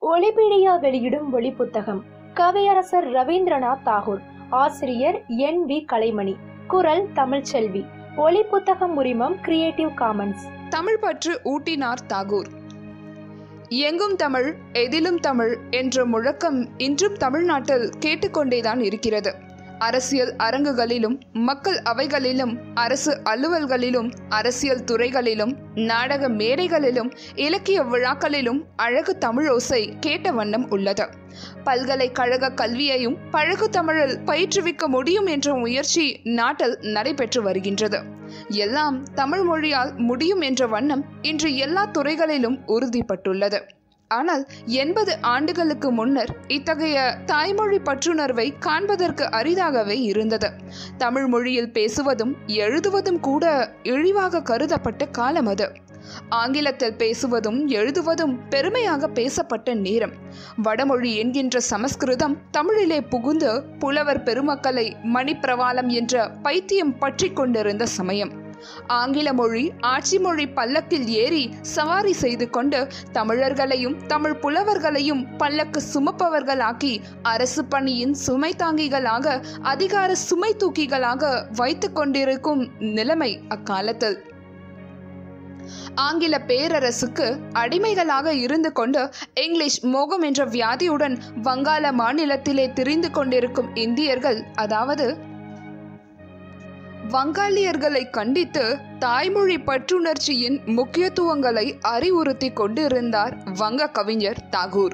ஒலிபீடியா வெளியிடும் ஒளி புத்தகம். கவியரசர் ரவீந்திரநாத் தாகூர். ஆசிரியர் NV கலைமணி. குரல் தமிழ்ச்செல்வி. ஒளி புத்தகம் உரிமம் கிரியேட்டிவ் காமன்ஸ். தமிழ் பற்று ஊட்டினார் தாகூர். எங்கும் தமிழ், எதிலும் தமிழ் என்ற முழக்கம் இன்றும் தமிழ்நாட்டில் கேட்டுக்கொண்டேதான் இருக்கிறது. அரசியல் அரங்குகளிலும், மக்கள் அவைகளிலும், அரசு அலுவல்களிலும், அரசியல் துறைகளிலும், நாடக மேடைகளிலும், இலக்கிய விழாக்களிலும் அழகு தமிழோசை கேட்ட வண்ணம் உள்ளது. பல்கலைக்கழக கல்வியையும் பழகு தமிழில் பயிற்றுவிக்க முடியும் என்ற முயற்சி நாட்டில் நடைபெற்று வருகின்றது. எல்லாம் தமிழ் மொழியால் முடியும் என்ற வண்ணம் இன்று எல்லா துறைகளிலும் உறுதிப்பட்டுள்ளது. ஆனால் 80 ஆண்டுகளுக்கு முன்னர் இத்தகைய தாய்மொழி பற்றுணர்வை காண்பதற்கு அரிதாகவே இருந்தது. தமிழ் மொழியில் பேசுவதும் எழுதுவதும் கூட இழிவாக கருதப்பட்ட காலம் அது. ஆங்கிலத்தில் பேசுவதும் எழுதுவதும் பெருமையாக பேசப்பட்ட நேரம். வடமொழி என்கின்ற சமஸ்கிருதம் தமிழிலே புகுந்து புலவர் பெருமக்களை மணிப்பிரவாளம் என்ற பைத்தியம் பற்றி கொண்டிருந்த சமயம். ஆங்கில மொழி ஆட்சி மொழி பல்லக்கில் ஏறி சவாரி செய்து கொண்டு தமிழர்களையும் தமிழ் புலவர்களையும் பல்லக்கு சுமப்பவர்களாக்கி அரசு பணியின் சுமை தாங்கிகளாக, அதிகார சுமை தூக்கிகளாக வைத்து கொண்டிருக்கும் நிலைமை அக்காலத்தில். ஆங்கில பேரரசுக்கு அடிமைகளாக இருந்து கொண்டு இங்கிலீஷ் மோகம் என்ற வியாதியுடன் வங்காள மாநிலத்திலே திரிந்து கொண்டிருக்கும் இந்தியர்கள், அதாவது வங்காளியர்களை கண்டித்து தாய்மொழி பற்றுணர்ச்சியின் முக்கியத்துவங்களை அறிவுறுத்தி கொண்டிருந்தார் வங்க கவிஞர் தாகூர்.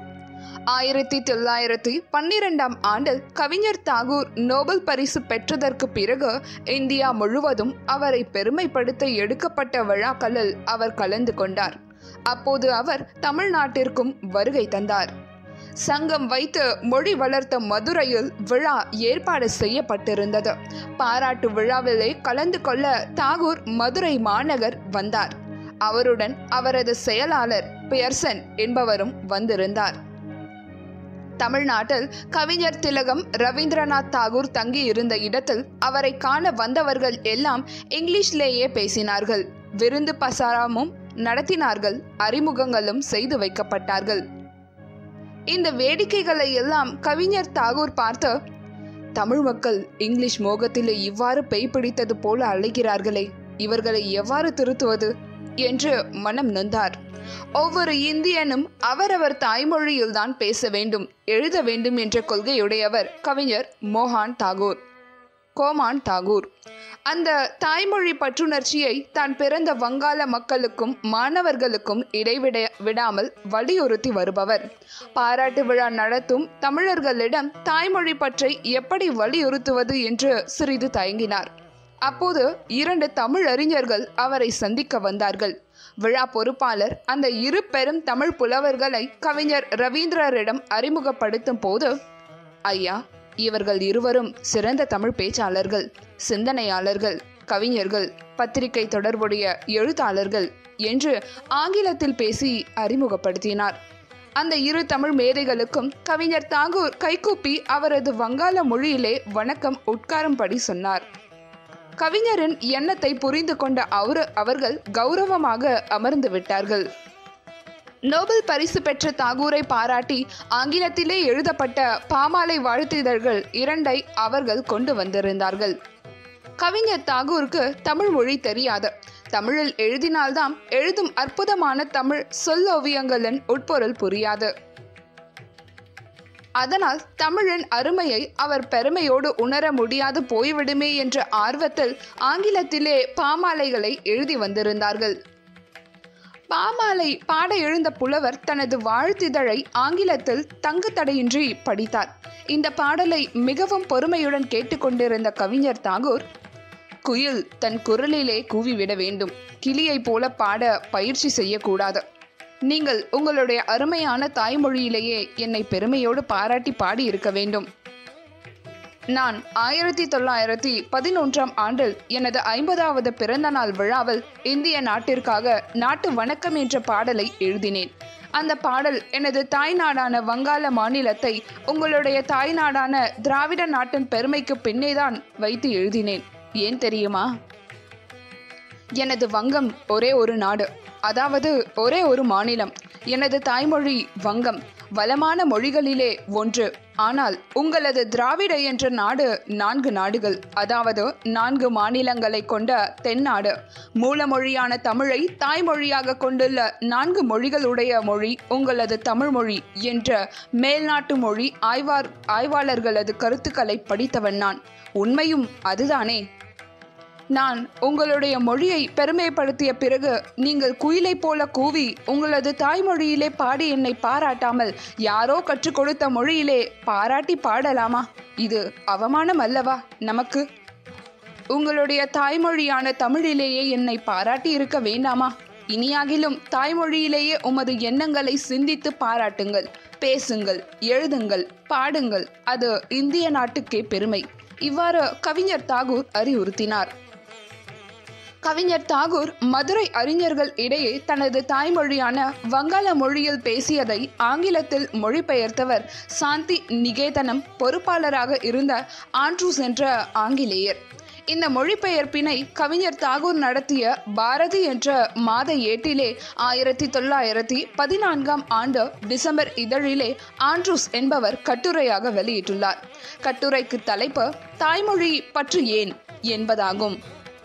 1912ஆம் ஆண்டில் கவிஞர் தாகூர் நோபல் பரிசு பெற்றதற்கு பிறகு இந்தியா முழுவதும் அவரை பெருமைப்படுத்த எடுக்கப்பட்ட விழாக்களில் அவர் கலந்து கொண்டார். அப்போது அவர் தமிழ்நாட்டிற்கும் வருகை தந்தார். சங்கம் வைத்து மொழி வளர்த்த மதுரையில் விழா ஏற்பாடு செய்யப்பட்டிருந்தது. பாராட்டு விழாவிலே கலந்து கொள்ள தாகூர் மதுரை மாநகர் வந்தார். அவருடன் அவரது செயலாளர் பியர்சன் என்பவரும் வந்திருந்தார். தமிழ்நாட்டில் கவிஞர் திலகம் ரவீந்திரநாத் தாகூர் தங்கி இருந்த இடத்தில் அவரை காண வந்தவர்கள் எல்லாம் இங்கிலீஷ்லேயே பேசினார்கள். விருந்து பசாரமும் நடத்தினார்கள். அறிமுகங்களும் செய்து வைக்கப்பட்டார்கள். இந்த வேடிக்கைகளை எல்லாம் கவிஞர் தாகூர் பார்த்து, தமிழ் மக்கள் இங்கிலீஷ் மோகத்திலே இவ்வாறு பேய் பிடித்தது போல அழைகிறார்களே, இவர்களை எவ்வாறு திருத்துவது என்று மனம் நொந்தார். ஒவ்வொரு இந்தியனும் அவரவர் தாய்மொழியில்தான் பேச வேண்டும், எழுத வேண்டும் என்ற கொள்கையுடையவர் கவிஞர் கோமான் தாகூர். அந்த தாய்மொழி பற்றுணர்ச்சியை தான் பிறந்த வங்காள மக்களுக்கும் மாணவர்களுக்கும் விடாமல் வலியுறுத்தி வருபவர். பாராட்டு விழா நடத்தும் தமிழர்களிடம் தாய்மொழி பற்றை எப்படி வலியுறுத்துவது என்று சிறிது தயங்கினார். அப்போது 2 தமிழ் அறிஞர்கள் அவரை சந்திக்க வந்தார்கள். விழா பொறுப்பாளர் அந்த 2 பெரும் தமிழ் புலவர்களை கவிஞர் ரவீந்திரரிடம் அறிமுகப்படுத்தும் போது, ஐயா, இவர்கள் இருவரும் சிறந்த தமிழ் பேச்சாளர்கள், சிந்தனையாளர்கள், கவிஞர்கள், பத்திரிகை தொடர்புடைய எழுத்தாளர்கள் என்று ஆங்கிலத்தில் பேசி அறிமுகப்படுத்தினார். அந்த 2 தமிழ் மேதைகளுக்கும் கவிஞர் தாகூர் கைகூப்பி அவரது வங்காள மொழியிலே வணக்கம் உட்காரும்படி சொன்னார். கவிஞரின் எண்ணத்தை புரிந்து கொண்ட அவர்கள் கௌரவமாக அமர்ந்து விட்டார்கள். நோபல் பரிசு பெற்ற தாகூரை பாராட்டி ஆங்கிலத்திலே எழுதப்பட்ட பாமாலை வாழ்த்திதழ்கள் 2 அவர்கள் கொண்டு வந்திருந்தார்கள். கவிஞர் தாகூருக்கு தமிழ் மொழி தெரியாது. தமிழில் எழுதினால்தான் எழுதும் அற்புதமான தமிழ் சொல்லோவியங்களின் உட்பொருள் புரியாது. அதனால் தமிழின் அருமையை அவர் பெருமையோடு உணர முடியாது போய்விடுமே என்ற ஆர்வத்தில் ஆங்கிலத்திலே பாமாலைகளை எழுதி வந்திருந்தார்கள். பாமாலை பாட எழுந்த புலவர் தனது வாழ்த்திதழை ஆங்கிலத்தில் தங்கு தடையின்றி படித்தார். இந்த பாடலை மிகவும் பொறுமையுடன் கேட்டுக்கொண்டிருந்த கவிஞர் தாகூர், குயில் தன் குரலிலே கூவிவிட வேண்டும், கிளியை போல பாட பயிற்சி செய்யக்கூடாது. நீங்கள் உங்களுடைய அருமையான தாய்மொழியிலேயே என்னை பெருமையோடு பாராட்டி பாடி இருக்க வேண்டும். நான் 1911ஆம் ஆண்டில் எனது 50வது பிறந்த நாள் விழாவில் இந்திய நாட்டிற்காக நாட்டு வணக்கம் என்ற பாடலை எழுதினேன். அந்த பாடல் எனது தாய்நாடான வங்காள மாநிலத்தை உங்களுடைய தாய்நாடான திராவிட நாட்டின் பெருமைக்கு பின்னேதான் வைத்து எழுதினேன். ஏன் தெரியுமா? எனது வங்கம் ஒரே ஒரு நாடு, அதாவது ஒரே ஒரு மாநிலம். எனது தாய்மொழி வங்கம். வளமான மொழிகளிலே ஒன்று. ஆனால் உங்களது திராவிட என்ற நாடு 4 நாடுகள், அதாவது 4 மாநிலங்களை கொண்ட தென்னாடு. மூலமொழியான தமிழை தாய்மொழியாக கொண்டுள்ள 4 மொழிகளுடைய மொழி உங்களது தமிழ் மொழி என்ற மேல்நாட்டு மொழி ஆய்வாளர்களது கருத்துக்களை படித்தவன் நான். உண்மையும் அதுதானே? நான் உங்களுடைய மொழியை பெருமைப்படுத்திய பிறகு நீங்கள் குயிலை போல கூவி உங்களது தாய்மொழியிலே பாடி என்னை பாராட்டாமல் யாரோ கற்றுக் கொடுத்த மொழியிலே பாராட்டி பாடலாமா? இது அவமானம் அல்லவா நமக்கு? உங்களுடைய தாய்மொழியான தமிழிலேயே என்னை பாராட்டி இருக்க வேண்டாமா? இனியாகிலும் தாய்மொழியிலேயே உமது எண்ணங்களை சிந்தித்து பாராட்டுங்கள், பேசுங்கள், எழுதுங்கள், பாடுங்கள். அது இந்திய நாட்டுக்கே பெருமை. இவ்வாறு கவிஞர் தாகூர் அறிவுறுத்தினார். கவிஞர் தாகூர் மதுரை அறிஞர்கள் இடையே தனது தாய்மொழியான வங்காள மொழியில் பேசியதை ஆங்கிலத்தில் மொழிபெயர்த்தவர் சாந்தி நிகேதனம் பொறுப்பாளராக இருந்த ஆண்ட்ரூஸ் என்ற ஆங்கிலேயர். இந்த மொழிபெயர்ப்பினை கவிஞர் தாகூர் நடத்திய பாரதி என்ற மாத ஏட்டிலே 1914ஆம் ஆண்டு டிசம்பர் இதழிலே ஆண்ட்ரூஸ் என்பவர் கட்டுரையாக வெளியிட்டுள்ளார். கட்டுரைக்கு தலைப்பு தாய்மொழி பற்று ஏன் என்பதாகும்.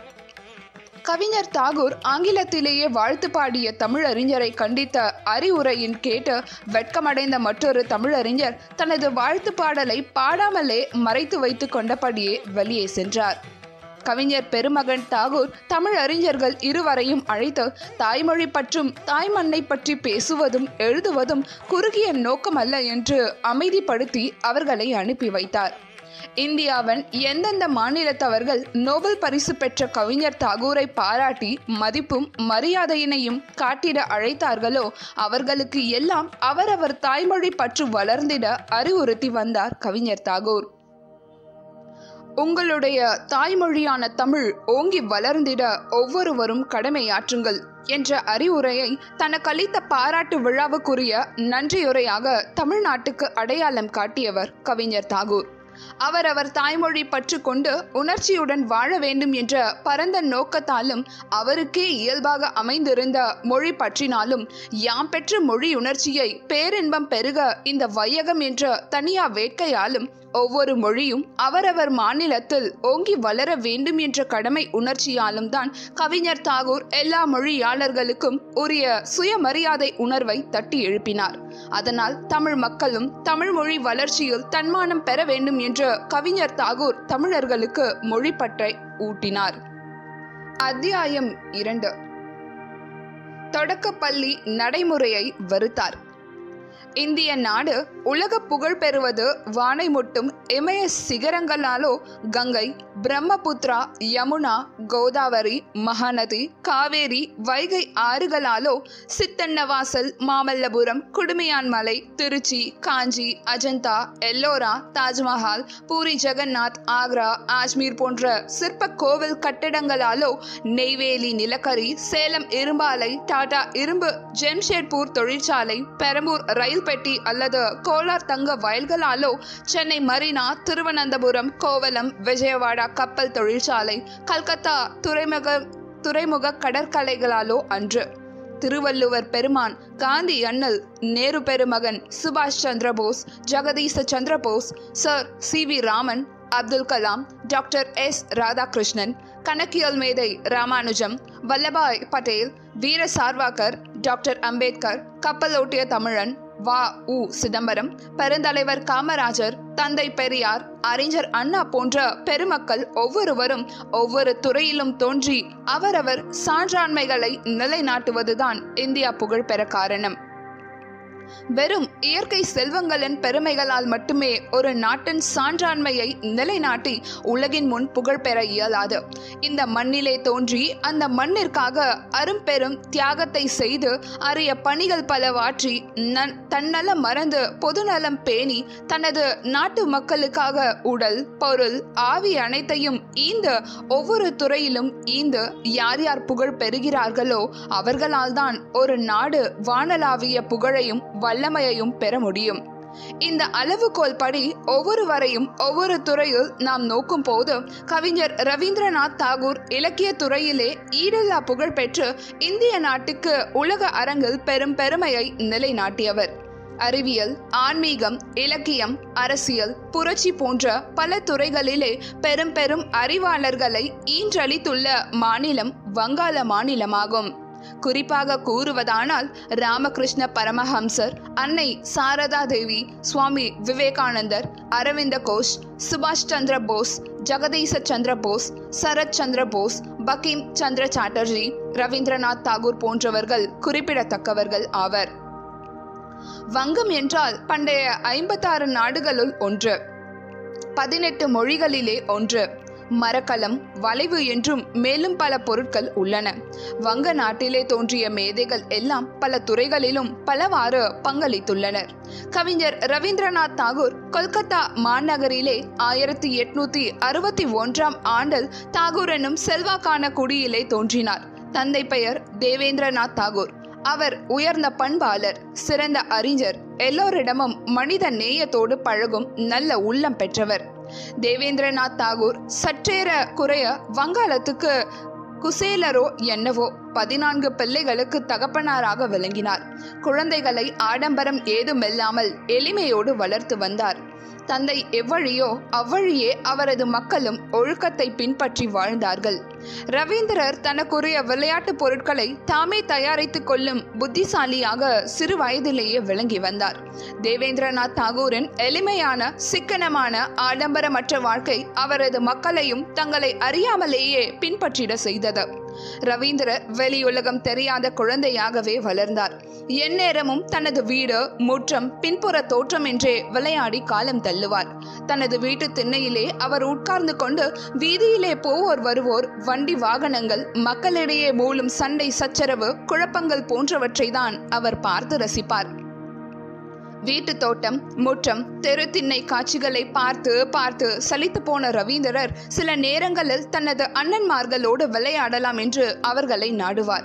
கவிஞர் தாகூர் ஆங்கிலத்திலேயே வாழ்த்து பாடிய தமிழறிஞரை கண்டித்த அறிவுரையின் கேட்டு வெட்கமடைந்த மற்றொரு தமிழறிஞர் தனது வாழ்த்து பாடலை பாடாமலே மறைத்து வைத்து கொண்டபடியே வெளியே சென்றார். கவிஞர் பெருமகன் தாகூர் தமிழறிஞர்கள் இருவரையும் அழைத்து தாய்மொழி பற்றும் தாய்மண்ணை பற்றி பேசுவதும் எழுதுவதும் குறுகிய நோக்கமல்ல என்று அமைதிப்படுத்தி அவர்களை அனுப்பி வைத்தார். இந்தியாவின் எந்தெந்த மாநிலத்தவர்கள் நோபல் பரிசு பெற்ற கவிஞர் தாகூரை பாராட்டி மதிப்பும் மரியாதையினையும் காட்டிட அழைத்தார்களோ அவர்களுக்கு எல்லாம் அவரவர் தாய்மொழி பற்று வளர்ந்திட அறிவுறுத்தி வந்தார் கவிஞர் தாகூர். உங்களுடைய தாய்மொழியான தமிழ் ஓங்கி வளர்ந்திட ஒவ்வொருவரும் கடமையாற்றுங்கள் என்ற அறிவுரையை தனக்களித்த பாராட்டு விழாவுக்குரிய நன்றியுரையாக தமிழ்நாட்டுக்கு அடையாளம் காட்டியவர் கவிஞர் தாகூர். அவரவர் தாய்மொழி பற்று கொண்டு உணர்ச்சியுடன் வாழ வேண்டும் என்ற பரந்த நோக்கத்தாலும் அவருக்கே இயல்பாக அமைந்திருந்த மொழி பற்றினாலும் யாம் பெற்ற மொழி உணர்ச்சியை பேரின்பம் பெருக இந்த வையகம் என்ற தனியா வேட்கையாலும் ஒவ்வொரு மொழியும் அவரவர் மாநிலத்தில் ஓங்கி வளர வேண்டும் என்ற கடமை உணர்ச்சியாலும் தான் கவிஞர் தாகூர் எல்லா மொழியாளர்களுக்கும் உரிய சுயமரியாதை உணர்வை தட்டி எழுப்பினார். அதனால் தமிழ் மக்களும் தமிழ் மொழி வளர்ச்சியில் தன்மானம் பெற வேண்டும் என்று கவிஞர் தாகூர் தமிழர்களுக்கு மொழிப்பற்றை ஊட்டினார். அத்தியாயம் 2. தொடக்கப்பள்ளி நடைமுறையை வெறுத்தார். இந்திய நாடு உலக புகழ் பெறுவது வானை முட்டும் இமய சிகரங்களாலோ கங்கை, பிரம்மபுத்திரா, யமுனா, கோதாவரி, மகாநதி, காவேரி, வைகை ஆறுகளாலோ சித்தன்னவாசல், மாமல்லபுரம், குடுமியான்மலை, திருச்சி, காஞ்சி, அஜந்தா, எல்லோரா, தாஜ்மஹால், பூரி ஜெகநாத், ஆக்ரா, ஆஜ்மீர் போன்ற சிற்ப கோவில் கட்டிடங்களாலோ நெய்வேலி நிலக்கரி, சேலம் இரும்பாலை, டாடா இரும்பு, ஜெம்ஷெட்பூர் தொழிற்சாலை, பெரம்பூர் ரயில் பெட்டி அல்லது கோலார் தங்க வயல்களாலோ சென்னை மரீனா, திருவனந்தபுரம், கோவலம், விஜயவாடா கப்பல் தொழிற்சாலை, கல்கத்தா துறைமுக கடற்கரைகளாலோ அன்று. திருவள்ளுவர் பெருமான், காந்தி அண்ணல், நேரு பெருமகன் சுபாஷ் Chandra Bose, Jagadish Chandra Bose, sir C V. Raman, Abdul Kalam, doctor S. Radhakrishnan, கணக்கியல் மேதை ராமானுஜம், வல்லபாய் பட்டேல், வீர சார்வாகர், டாக்டர் அம்பேத்கர், கப்பலோட்டிய தமிழன் வ.உ. சிதம்பரம், பெருந்தலைவர் காமராஜர், தந்தை பெரியார், அறிஞர் அண்ணா போன்ற பெருமக்கள் ஒவ்வொருவரும் ஒவ்வொரு துறையிலும் தோன்றி அவரவர் சான்றாண்மைகளை நிலைநாட்டுவதுதான் இந்தியா புகழ் பெற காரணம். வெறும் இயற்கை செல்வங்களின் பெருமைகளால் மட்டுமே ஒரு நாட்டின் சான்றாண்மையை நிலைநாட்டி உலகின் முன் புகழ் பெற இயலாது. இந்த மண்ணிலே தோன்றி அந்த மண்ணிற்காக அரும்பெரும் தியாகத்தை செய்து அரிய பணிகள் பலவாற்றி தன்னல மறந்து பொதுநலம் பேணி தனது நாட்டு மக்களுக்காக உடல், பொருள், ஆவி அனைத்தையும் ஈந்து ஒவ்வொரு துறையிலும் ஈந்து யார் யார் புகழ் பெறுகிறார்களோ அவர்களால் தான் ஒரு நாடு வானளாவிய புகழையும் வல்லமையையும் பெற முடியும். இந்த அளவுகோல் படி ஒவ்வொருவரையும் ஒவ்வொரு துறையில் நாம் நோக்கும் போது கவிஞர் ரவீந்திரநாத் தாகூர் இலக்கிய துறையிலே ஈடில்லா புகழ் பெற்று இந்திய நாட்டுக்கு உலக அரங்கில் பெரும் பெருமையை நிலைநாட்டியவர். அறிவியல், ஆன்மீகம், இலக்கியம், அரசியல், புரட்சி போன்ற பல துறைகளிலே பெரும் பெரும் அறிவாளர்களை ஈன்றளித்துள்ள மாநிலம் வங்காள மாநிலமாகும். குறிப்பாக கூறுவதானால் ராமகிருஷ்ண பரமஹம்சர், அன்னை சாரதா தேவி, சுவாமி விவேகானந்தர், அரவிந்த கோஷ், சுபாஷ் சந்திர போஸ், ஜெகதீச சந்திர போஸ், சரத் சந்திர போஸ், பங்கிம் சந்திர சாட்டர்ஜி, ரவீந்திரநாத் தாகூர் போன்றவர்கள் குறிப்பிடத்தக்கவர்கள் ஆவர். வங்கம் என்றால் பண்டைய 56 நாடுகளுள் ஒன்று, 18 மொழிகளிலே ஒன்று. மரக்கலம், வளைவு என்றும் மேலும் பல பொருட்கள் உள்ளன. வங்க நாட்டிலே தோன்றிய மேதைகள் எல்லாம் பல துறைகளிலும் பலவாறு பங்களித்துள்ளனர். கவிஞர் ரவீந்திரநாத் தாகூர் கொல்கத்தா மாநகரிலே 1861 ஆண்டில் தாகூர் என்னும் செல்வாக்கான குடியிலே தோன்றினார். தந்தை பெயர் தேவேந்திரநாத் தாகூர். அவர் உயர்ந்த பண்பாளர், சிறந்த அறிஞர், எல்லோரிடமும் மனித நேயத்தோடு பழகும் நல்ல உள்ளம் பெற்றவர். தேவேந்திரநாத் தாகூர் சற்றேற குறைய வங்காளத்துக்கு குசேலரோ என்னவோ 14 பிள்ளைகளுக்கு தகப்பனாராக விளங்கினார். குழந்தைகளை ஆடம்பரம் ஏதுமில்லாமல் எளிமையோடு வளர்த்து வந்தார். தந்தை எவ்வழியோ அவ்வழியே அவரது மக்களும் ஒழுக்கத்தை பின்பற்றி வாழ்ந்தார்கள். ரவீந்திரர் தனக்குரிய விளையாட்டு பொருட்களை தாமே தயாரித்துக் கொள்ளும் புத்திசாலியாக சிறு வயதிலேயே விளங்கி வந்தார். தேவேந்திரநாத் தாகூரின் எளிமையான, சிக்கனமான, ஆடம்பரமற்ற வாழ்க்கை அவரது மக்களையும் தங்களை அறியாமலேயே பின்பற்றிட செய்தது. ரவீந்திரர் வெளியுலகம் தெரியாத குழந்தையாகவே வளர்ந்தார். எந்நேரமும் தனது வீடு, முற்றம், பின்புற தோற்றம் என்றே விளையாடி காலம் தள்ளுவார். தனது வீட்டு திண்ணையிலே அவர் உட்கார்ந்து கொண்டு வீதியிலே போவோர் வருவோர், வண்டி வாகனங்கள், மக்களிடையே மூலம் சண்டை சச்சரவு, குழப்பங்கள் போன்றவற்றை தான் அவர் பார்த்து ரசிப்பார். வீட்டு தோட்டம், முற்றம், தெரு திண்ணை காட்சிகளை பார்த்து பார்த்து சலித்து போன ரவீந்திரர் சில நேரங்களில் தனது அண்ணன்மார்களோடு விளையாடலாம் என்று அவர்களை நாடுவார்.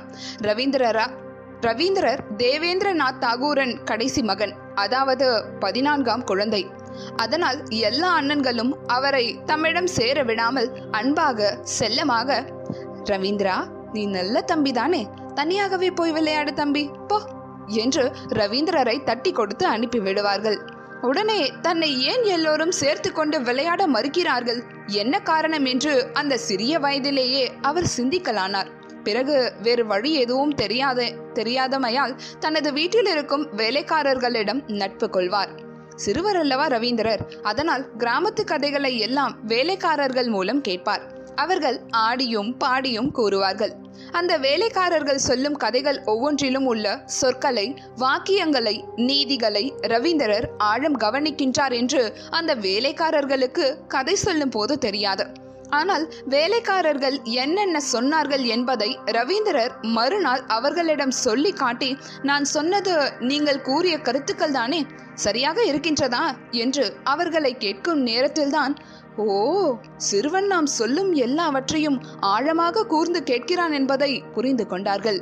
ரவீந்திரர் தேவேந்திரநாத் தாகூரின் கடைசி மகன், அதாவது 14ஆம் குழந்தை. அதனால் எல்லா அண்ணன்களும் அவரை தம்மிடம் சேர விடாமல் அன்பாக, செல்லமாக, ரவீந்திரா, நீ நல்ல தம்பிதானே, தனியாகவே போய் விளையாடு தம்பி, போ என்று ரவீந்திரரை தட்டி கொடுத்து அனுப்பி விடுவார்கள். உடனே தன்னை ஏன் எல்லோரும் சேர்த்து கொண்டு விளையாட மறுக்கிறார்கள், என்ன காரணம் என்று அந்த சிறிய வயதிலேயே அவர் சிந்திக்கலானார். பிறகு வேறு வழி எதுவும் தெரியாதமையால் தனது வீட்டில் இருக்கும் வேலைக்காரர்களிடம் நட்பு கொள்வார். சிறுவர் அல்லவா ரவீந்திரர், அதனால் கிராமத்து கதைகளை எல்லாம் வேலைக்காரர்கள் மூலம் கேட்பார். அவர்கள் ஆடியும் பாடியும் கூறுவார்கள். அந்த வேலைக்காரர்கள் சொல்லும் கதைகள் ஒவ்வொன்றிலும் உள்ள சொற்களை, வாக்கியங்களை, நீதிகளை ரவீந்திரர் ஆழம் கவனிக்கின்றார் என்று அந்த வேலைக்காரர்களுக்கு கதை சொல்லும் போது தெரியாது. ஆனால் வேலைக்காரர்கள் என்னென்ன சொன்னார்கள் என்பதை ரவீந்திரர் மறுநாள் அவர்களிடம் சொல்லி காட்டி, நான் சொன்னது நீங்கள் கூறிய கருத்துக்கள் தானே, சரியாக இருக்கின்றதா என்று அவர்களை கேட்கும் நேரத்தில்தான், ஓ, சிறுவன் நாம் சொல்லும் எல்லாவற்றையும் ஆழமாக கூர்ந்து கேட்கிறான் என்பதை புரிந்து கொண்டார்கள்.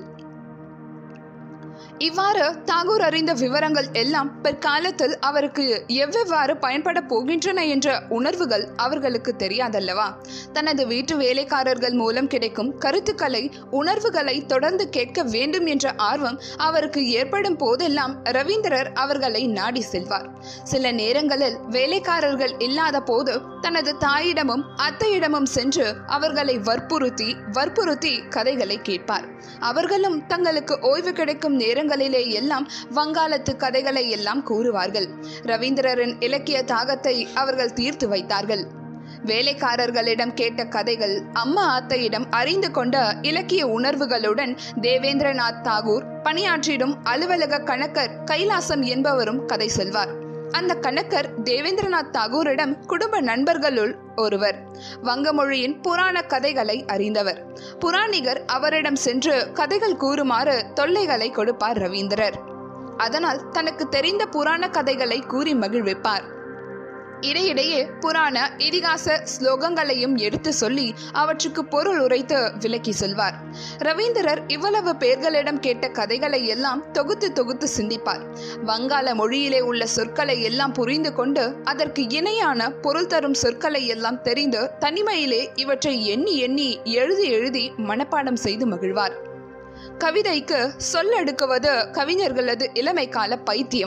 இவ்வாறு தாகூர் அறிந்த விவரங்கள் எல்லாம் பிற்காலத்தில் அவருக்கு எவ்வாறு பயன்பட போகின்றன என்ற உணர்வுகள் அவர்களுக்கு தெரியாதல்லவா. தனது வீட்டு வேலைக்காரர்கள் மூலம் கிடைக்கும் கருத்துக்களை, உணர்வுகளை தொடர்ந்து கேட்க வேண்டும் என்ற ஆர்வம் அவருக்கு ஏற்படும் போதெல்லாம் ரவீந்திரர் அவர்களை நாடி செல்வார். சில நேரங்களில் வேலைக்காரர்கள் இல்லாத போது தனது தாயிடமும் அத்தையிடமும் சென்று அவர்களை வற்புறுத்தி கதைகளை கேட்பார். அவர்களும் தங்களுக்கு ஓய்வு கிடைக்கும் நேரங்களிலே எல்லாம் வங்காளத்து கதைகளை எல்லாம் கூறுவார்கள். ரவீந்திரரின் இலக்கிய தாகத்தை அவர்கள் தீர்த்து வைத்தார்கள். வேலைக்காரர்களிடம் கேட்ட கதைகள், அம்மா அத்தையிடம் அறிந்து கொண்ட இலக்கிய உணர்வுகளுடன் தேவேந்திரநாத் தாகூர் பணியாற்றிடும் அலுவலக கணக்கர் கைலாசம் என்பவரும் கதை சொல்வார். அந்த கணக்கர் தேவேந்திரநாத் தாகூரிடம் குடும்ப நண்பர்களுள் ஒருவர். வங்க மொழியின் புராண கதைகளை அறிந்தவர். புராணிகர் அவரிடம் சென்று கதைகள் கூறுமாறு தொல்லைகளை கொடுப்பார் ரவீந்திரர். அதனால் தனக்கு தெரிந்த புராண கதைகளை கூறி மகிழ்விப்பார். இடையிடையே புராண இதிகாச ஸ்லோகங்களையும் எடுத்து சொல்லி அவற்றுக்கு பொருள் உரைத்து விளக்கி சொல்வார். ரவீந்திரர் இவ்வளவு பேர்களிடம் கேட்ட கதைகளை எல்லாம் தொகுத்து சிந்திப்பார். வங்காள மொழியிலே உள்ள சொற்களை எல்லாம் புரிந்து கொண்டு அதற்கு இணையான பொருள் தரும் சொற்களை எல்லாம் தெரிந்து தனிமையிலே இவற்றை எண்ணி எழுதி மனப்பாடம் செய்து மகிழ்வார். கவிதைக்கு சொல்லடுக்குவது கவிஞர்களது இளமை கால பைத்தியம்.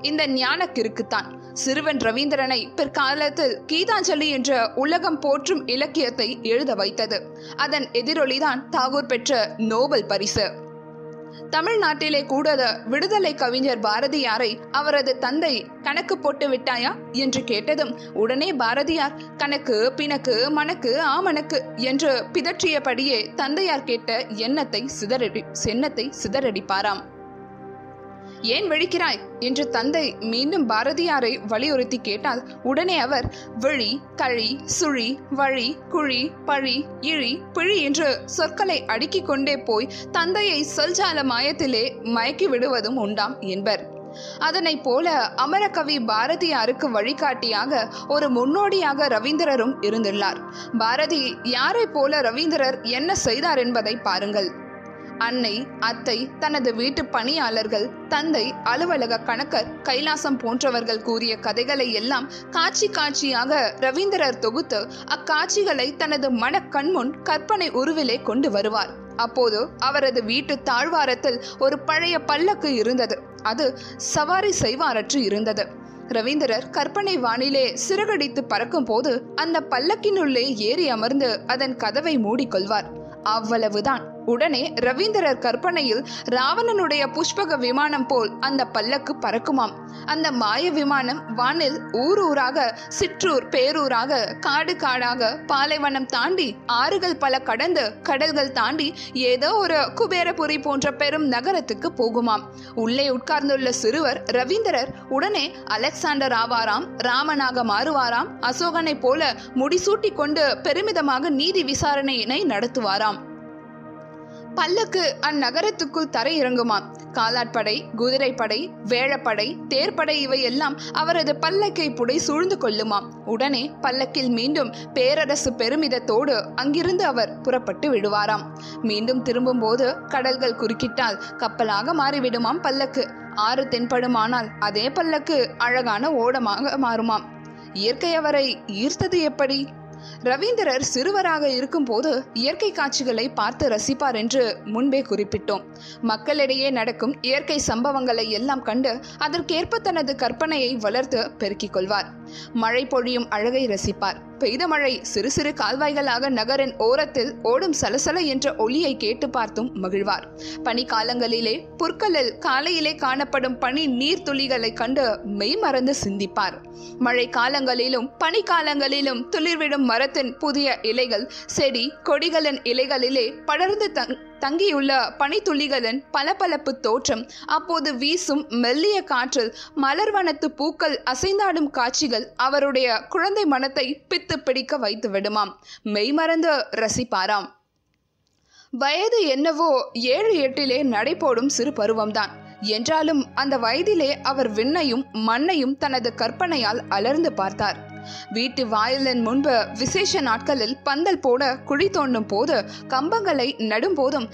இந்த ஞானக்கிருக்குத்தான் சிறுவன் ரவீந்திரனை பிற்காலத்தில் கீதாஞ்சலி என்ற உலகம் போற்றும் இலக்கியத்தை எழுத வைத்தது. அதன் எதிரொலிதான் தாகூர் பெற்ற நோபல் பரிசு. தமிழ்நாட்டிலே கூட விடுதலை கவிஞர் பாரதியாரை அவரது தந்தை கணக்கு போட்டு விட்டாயா என்று கேட்டதும் உடனே பாரதியார் கணக்கு பிணக்கு மணக்கு ஆமணக்கு என்று பிதற்றியபடியே தந்தையார் கேட்ட எண்ணத்தை சிதறடிப்பாராம். ஏன் விழிக்கிறாய் என்று தந்தை மீண்டும் பாரதியாரை வலியுறுத்தி கேட்டால் உடனே அவர் விழி, கழி, சுழி, வழி, குழி, பழி, இழி, பிழி என்று சொற்களை அடுக்கிக் கொண்டே போய் தந்தையை சொல்ஜால மாயத்திலே மயக்கி விடுவதும் உண்டாம் என்பர். அதனை போல அமரகவி பாரதியாருக்கு வழிகாட்டியாக ஒரு முன்னோடியாக ரவீந்திரரும் இருந்துள்ளார். பாரதி யாரை போல ரவீந்திரர் என்ன செய்தார் என்பதை பாருங்கள். அன்னை, அத்தை, தனது வீட்டு பணியாளர்கள், தந்தை, அலுவலக கணக்கர், கைலாசம் போன்றவர்கள் கூறிய கதைகளை எல்லாம் காட்சி காட்சியாக ரவீந்திரர் தொகுத்து அக்காட்சிகளை தனது மனக்கண்முன் கற்பனை உருவிலே கொண்டு வருவார். அப்போது அவரது வீட்டு தாழ்வாரத்தில் ஒரு பழைய பல்லக்கு இருந்தது. அது சவாரி செய்வாரற்று இருந்தது. ரவீந்திரர் கற்பனை வானிலே சிறகடித்து பறக்கும் போது அந்த பல்லக்கினுள்ளே ஏறி அமர்ந்து அதன் கதவை மூடிக்கொள்வார். அவ்வளவுதான். உடனே ரவீந்திரர் கற்பனையில் ராவணனுடைய புஷ்பக விமானம் போல் அந்த பல்லக்கு பறக்குமாம். அந்த மாய விமானம் வானில் ஊர் ஊராக, சிற்றூர் பேரூராக, காடு காடாக, பாலைவனம் தாண்டி, ஆறுகள் பல கடந்து, கடல்கள் தாண்டி ஏதோ ஒரு குபேரபுரி போன்ற பெரும் நகரத்துக்கு போகுமாம். உள்ளே உட்கார்ந்துள்ள சிறுவர் ரவீந்திரர் உடனே அலெக்சாண்டர் ஆவாராம், ராமனாக மாறுவாராம், அசோகனை போல முடிசூட்டி கொண்டு பெருமிதமாக நீதி விசாரணையினை நடத்துவாராம். பல்லக்கு அந்நகரத்துக்குள் தரை இறங்குமாம். காலாட்படை, குதிரைப்படை, வேழப்படை, தேர்ப்படை இவையெல்லாம் அவரது பல்லக்கை புடை சூழ்ந்து கொள்ளுமாம். உடனே பல்லக்கில் மீண்டும் பேரரசு பெருமிதத்தோடு அங்கிருந்து அவர் புறப்பட்டு விடுவாராம். மீண்டும் திரும்பும் போது கடல்கள் குறுக்கிட்டால் கப்பலாக மாறிவிடுமாம் பல்லக்கு. ஆறு தென்படுமானால் அதே பல்லக்கு அழகான ஓடமாக மாறுமாம். இயற்கை அவரை ஈர்த்தது எப்படி? ரவீந்திரர் சிறுவராக இருக்கும் போது இயற்கை காட்சிகளை பார்த்து ரசிப்பார் என்று முன்பே குறிப்பிட்டோம். மக்களிடையே நடக்கும் இயற்கை சம்பவங்களை எல்லாம் கண்டு அதற்கேற்ப தனது கற்பனையை வளர்த்து பெருக்கிக் கொள்வார். மழை பொழியும் அழகை ரசிப்பார். பெய்த மழை சிறு சிறு கால்வாய்களாக நகரின் ஓரத்தில் ஓடும் சலசல என்ற ஒலியை கேட்டு பார்த்தும் மகிழ்வார். பனிக்காலங்களிலே புற்களில் காலையிலே காணப்படும் பனி நீர் துளிகளை கண்டு மெய் மறந்து சிந்திப்பார். மழை காலங்களிலும் பனிக்காலங்களிலும் துளிர்விடும் மரத்தின் புதிய இலைகள், செடி கொடிகளின் இலைகளிலே படர்ந்து தங்கியுள்ள பனித்துளிகளின் பளபளப்பு தோற்றம், அப்போது வீசும் மெல்லிய காற்றில் மலர்வனத்து பூக்கள் அசைந்தாடும் காட்சிகள் அவருடைய குழந்தை மனத்தை பித்து பிடிக்க வைத்து விடுமாம். மெய்மறந்து ரசிப்பாராம். வயது என்னவோ 7-8 நடைபோடும் சிறு பருவம்தான். என்றாலும் அந்த வயதிலே அவர் விண்ணையும் மண்ணையும் தனது கற்பனையால் அலர்ந்து பார்த்தார். வீட்டு வாயிலின் முன்பு விசேஷ நாட்களில் பந்தல் போட குழி தோண்டும் போது, கம்பங்களை நடும் போதும்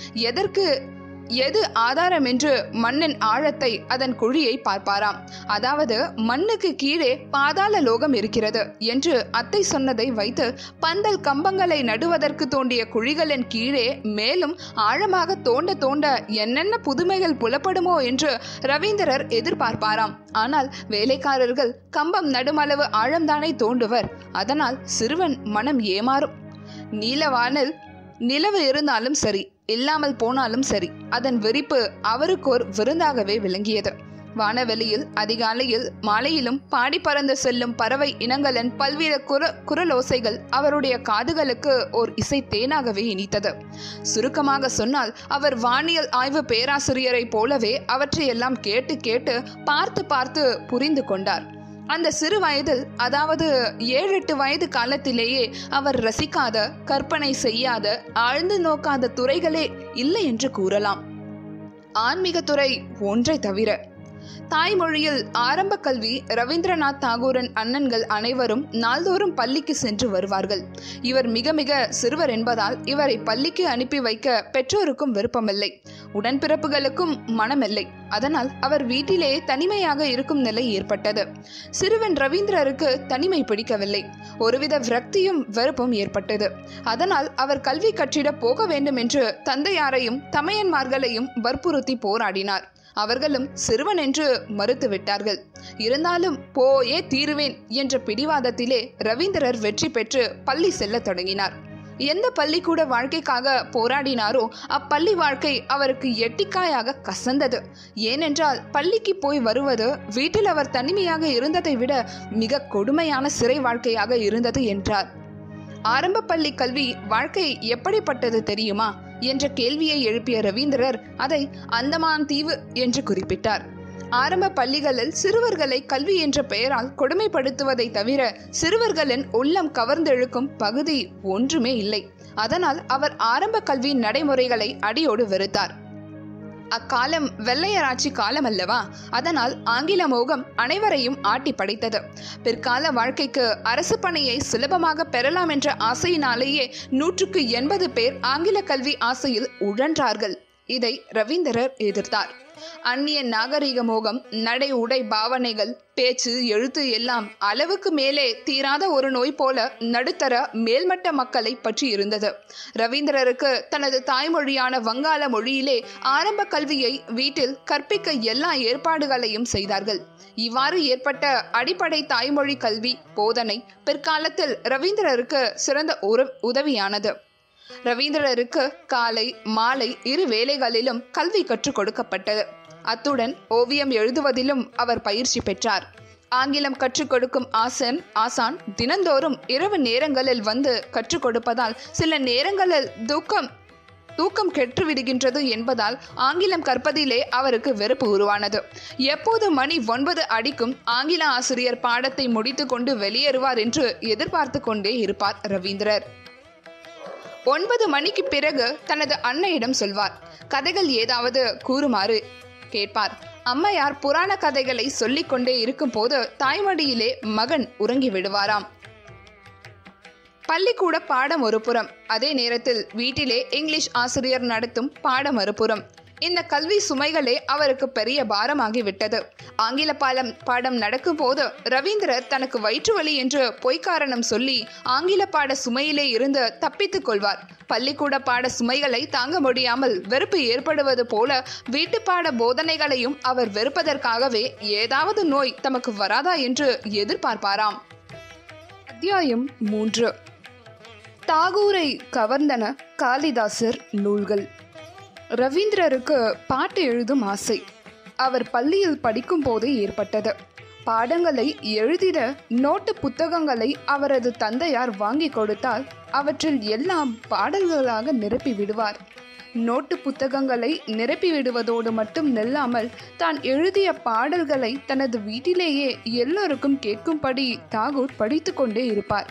எது ஆதாரம் என்று மண்ணின் ஆழத்தை, அதன் குழியை பார்ப்பாராம். அதாவது மண்ணுக்கு கீழே பாதாள லோகம் இருக்கிறது என்று அத்தை சொன்னதை வைத்து பந்தல் கம்பங்களை நடுவதற்கு தோண்டிய குழிகளின் கீழே மேலும் ஆழமாக தோண்ட தோண்ட என்னென்ன புதுமைகள் புலப்படுமோ என்று ரவீந்திரர் எதிர்பார்ப்பாராம். ஆனால் வேலைக்காரர்கள் கம்பம் நடுமளவு ஆழம்தானே தோண்டுவர். அதனால் சிறுவன் மனம் ஏமாறும். நீலவானில் நிலவு இருந்தாலும் சரி, இல்லாமல் போனாலும் சரி, அதன் விரிப்பு அவருக்கு ஒரு விருந்தாகவே விளங்கியது. வானவெளியில் அதிகாலையில் மாலையிலும் பாடி பறந்து செல்லும் பறவை இனங்களின் பல்வேறு குரலோசைகள் அவருடைய காதுகளுக்கு ஓர் இசை தேனாகவே இனித்தது. சுருக்கமாக சொன்னால் அவர் வானியல் ஆய்வு பேராசிரியரை போலவே அவற்றையெல்லாம் கேட்டு கேட்டு பார்த்து பார்த்து புரிந்து கொண்டார். அந்த சிறு வயதில், அதாவது 7-8 வயது காலத்திலேயே அவர் ரசிக்காத, கற்பனை செய்யாத, ஆழ்ந்து நோக்காத துறைகளே இல்லை என்று கூறலாம். ஆன்மீக துறை ஒன்றை தவிர. தாய்மொழியில் ஆரம்ப கல்வி ரவீந்திரநாத் தாகூரின் அண்ணன்கள் அனைவரும் நாள்தோறும் பள்ளிக்கு சென்று வருவார்கள். இவர் மிக மிக சிறுவர் என்பதால் இவரை பள்ளிக்கு அனுப்பி வைக்க பெற்றோருக்கும் விருப்பமில்லை. உடன்பிறப்புகளுக்கும் மனமில்லை. அதனால் அவர் வீட்டிலே தனிமையாக இருக்கும் நிலை ஏற்பட்டது. சிறுவன் ரவீந்திரருக்கு தனிமை பிடிக்கவில்லை. ஒருவித விரக்தியும் வெறுப்பும் ஏற்பட்டது. அதனால் அவர் கல்வி கற்றிட போக வேண்டும் என்று தந்தையாரையும் தமையன்மார்களையும் வற்புறுத்தி போராடினார். அவர்களும் சிறுவன் என்று மறுத்துவிட்டார்கள். இருந்தாலும் போயே தீருவேன் என்ற பிடிவாதத்திலே ரவீந்திரர் வெற்றி பெற்று பள்ளி செல்ல தொடங்கினார். எந்த பள்ளிக்கூட வாழ்க்கைக்காக போராடினாரோ அப்பள்ளி வாழ்க்கை அவருக்கு எட்டிக்காயாக கசந்தது. ஏனென்றால் பள்ளிக்கு போய் வருவது வீட்டில் அவர் தனிமையாக இருந்ததை விட மிக கொடுமையான சிறை வாழ்க்கையாக இருந்தது என்றார். ஆரம்ப பள்ளி கல்வி வாழ்க்கை எப்படிப்பட்டது தெரியுமா என்ற கேள்வியை எழுப்பிய ரவீந்திரர் அதை அந்தமான் தீவு என்று குறிப்பிட்டார். ஆரம்ப பள்ளிகளில் சிறுவர்களை கல்வி என்ற பெயரால் கொடுமைப்படுத்துவதை தவிர சிறுவர்களின் உள்ளம் கவர்ந்தெழுக்கும் பகுதி ஒன்றுமே இல்லை. அதனால் அவர் ஆரம்ப கல்வி நடைமுறைகளை அடியோடு வெறுத்தார். அக்காலம் வெள்ளையராட்சி காலம் அல்லவா, அதனால் ஆங்கில மோகம் அனைவரையும் ஆட்டி படைத்தது. பிற்கால வாழ்க்கைக்கு அரசு பணியை சுலபமாக பெறலாம் என்ற ஆசையினாலேயே 180 பேர் ஆங்கில கல்வி ஆசையில் உழன்றார்கள். இதை ரவீந்திரர் எதிர்த்தார். அந்நிய நாகரிக மோகம், நடை உடை பாவனைகள், பேச்சு எழுத்து எல்லாம் அளவுக்கு மேலே தீராத ஒரு நோய் போல நடுத்தர மேல்மட்ட மக்களை பற்றி இருந்தது. ரவீந்திரருக்கு தனது தாய்மொழியான வங்காள மொழியிலே ஆரம்ப கல்வியை வீட்டில் கற்பிக்க எல்லா ஏற்பாடுகளையும் செய்தார்கள். இவ்வாறு ஏற்பட்ட அடிப்படை தாய்மொழி கல்வி போதனை பிற்காலத்தில் ரவீந்திரருக்கு சிறந்த உதவியானது. ரவீந்திரருக்கு காலை மாலை 2 வேளைகளிலும் கல்வி கற்றுக் கொடுக்கப்பட்டது. அத்துடன் ஓவியம் எழுதுவதிலும் அவர் பயிற்சி பெற்றார். ஆங்கிலம் கற்றுக் கொடுக்கும் ஆசான் தினந்தோறும் இரவு நேரங்களில் வந்து கற்றுக் கொடுப்பதால் சில நேரங்களில் தூக்கம் கெட்டுவிடுகின்றது என்பதால் ஆங்கிலம் கற்பதிலே அவருக்கு வெறுப்பு உருவானது. எப்போது மணி 9 அடிக்கும் ஆங்கில ஆசிரியர் பாடத்தை முடித்து கொண்டு வெளியேறுவார் என்று எதிர்பார்த்து கொண்டே இருப்பார் ரவீந்திரர். 9 மணிக்கு பிறகு தனது அன்னையிடம் சொல்வார். கதைகள் ஏதாவது கூறுமாறு கேட்பார். அம்மையார் புராண கதைகளை சொல்லிக் கொண்டே இருக்கும் போது தாய்மடியிலே மகன் உறங்கி விடுவாராம். பள்ளிக்கூட பாடம் ஒரு புறம், அதே நேரத்தில் வீட்டிலே இங்கிலீஷ் ஆசிரியர் நடத்தும் பாடம் மறுபுறம். இந்த கல்வி சுமைகளே அவருக்கு பெரிய பாரமாகிவிட்டது. ஆங்கில பாடம் நடக்கும் போது ரவீந்திரர் தனக்கு வயிற்று வலி என்று பொய்க்காரணம் சொல்லி ஆங்கில பாட சுமையிலே இருந்து தப்பித்துக் கொள்வார். பள்ளிக்கூட பாட சுமைகளை தாங்க முடியாமல் வெறுப்பு ஏற்படுவது போல வீட்டு பாட போதனைகளையும் அவர் வெறுப்பதற்காகவே ஏதாவது நோய் தமக்கு வராதா என்று எதிர்பார்ப்பாராம். அத்தியாயம் 3. தாகூரை கவர்ந்தன காளிதாசர் நூல்கள். ரவீந்திரருக்கு பாட்டு எழுதும் ஆசை அவர் பள்ளியில் படிக்கும் போதே ஏற்பட்டது. பாடங்களை எழுதிட நோட்டு புத்தகங்களை அவரது தந்தையார் வாங்கி கொடுத்தால் அவற்றில் எல்லாம் பாடல்களாக நிரப்பி விடுவார். நோட்டு புத்தகங்களை நிரப்பி விடுவதோடு மட்டும் நில்லாமல் தான் எழுதிய பாடல்களை தனது வீட்டிலேயே எல்லோருக்கும் கேட்கும்படி தாகூர் படித்து கொண்டே இருப்பார்.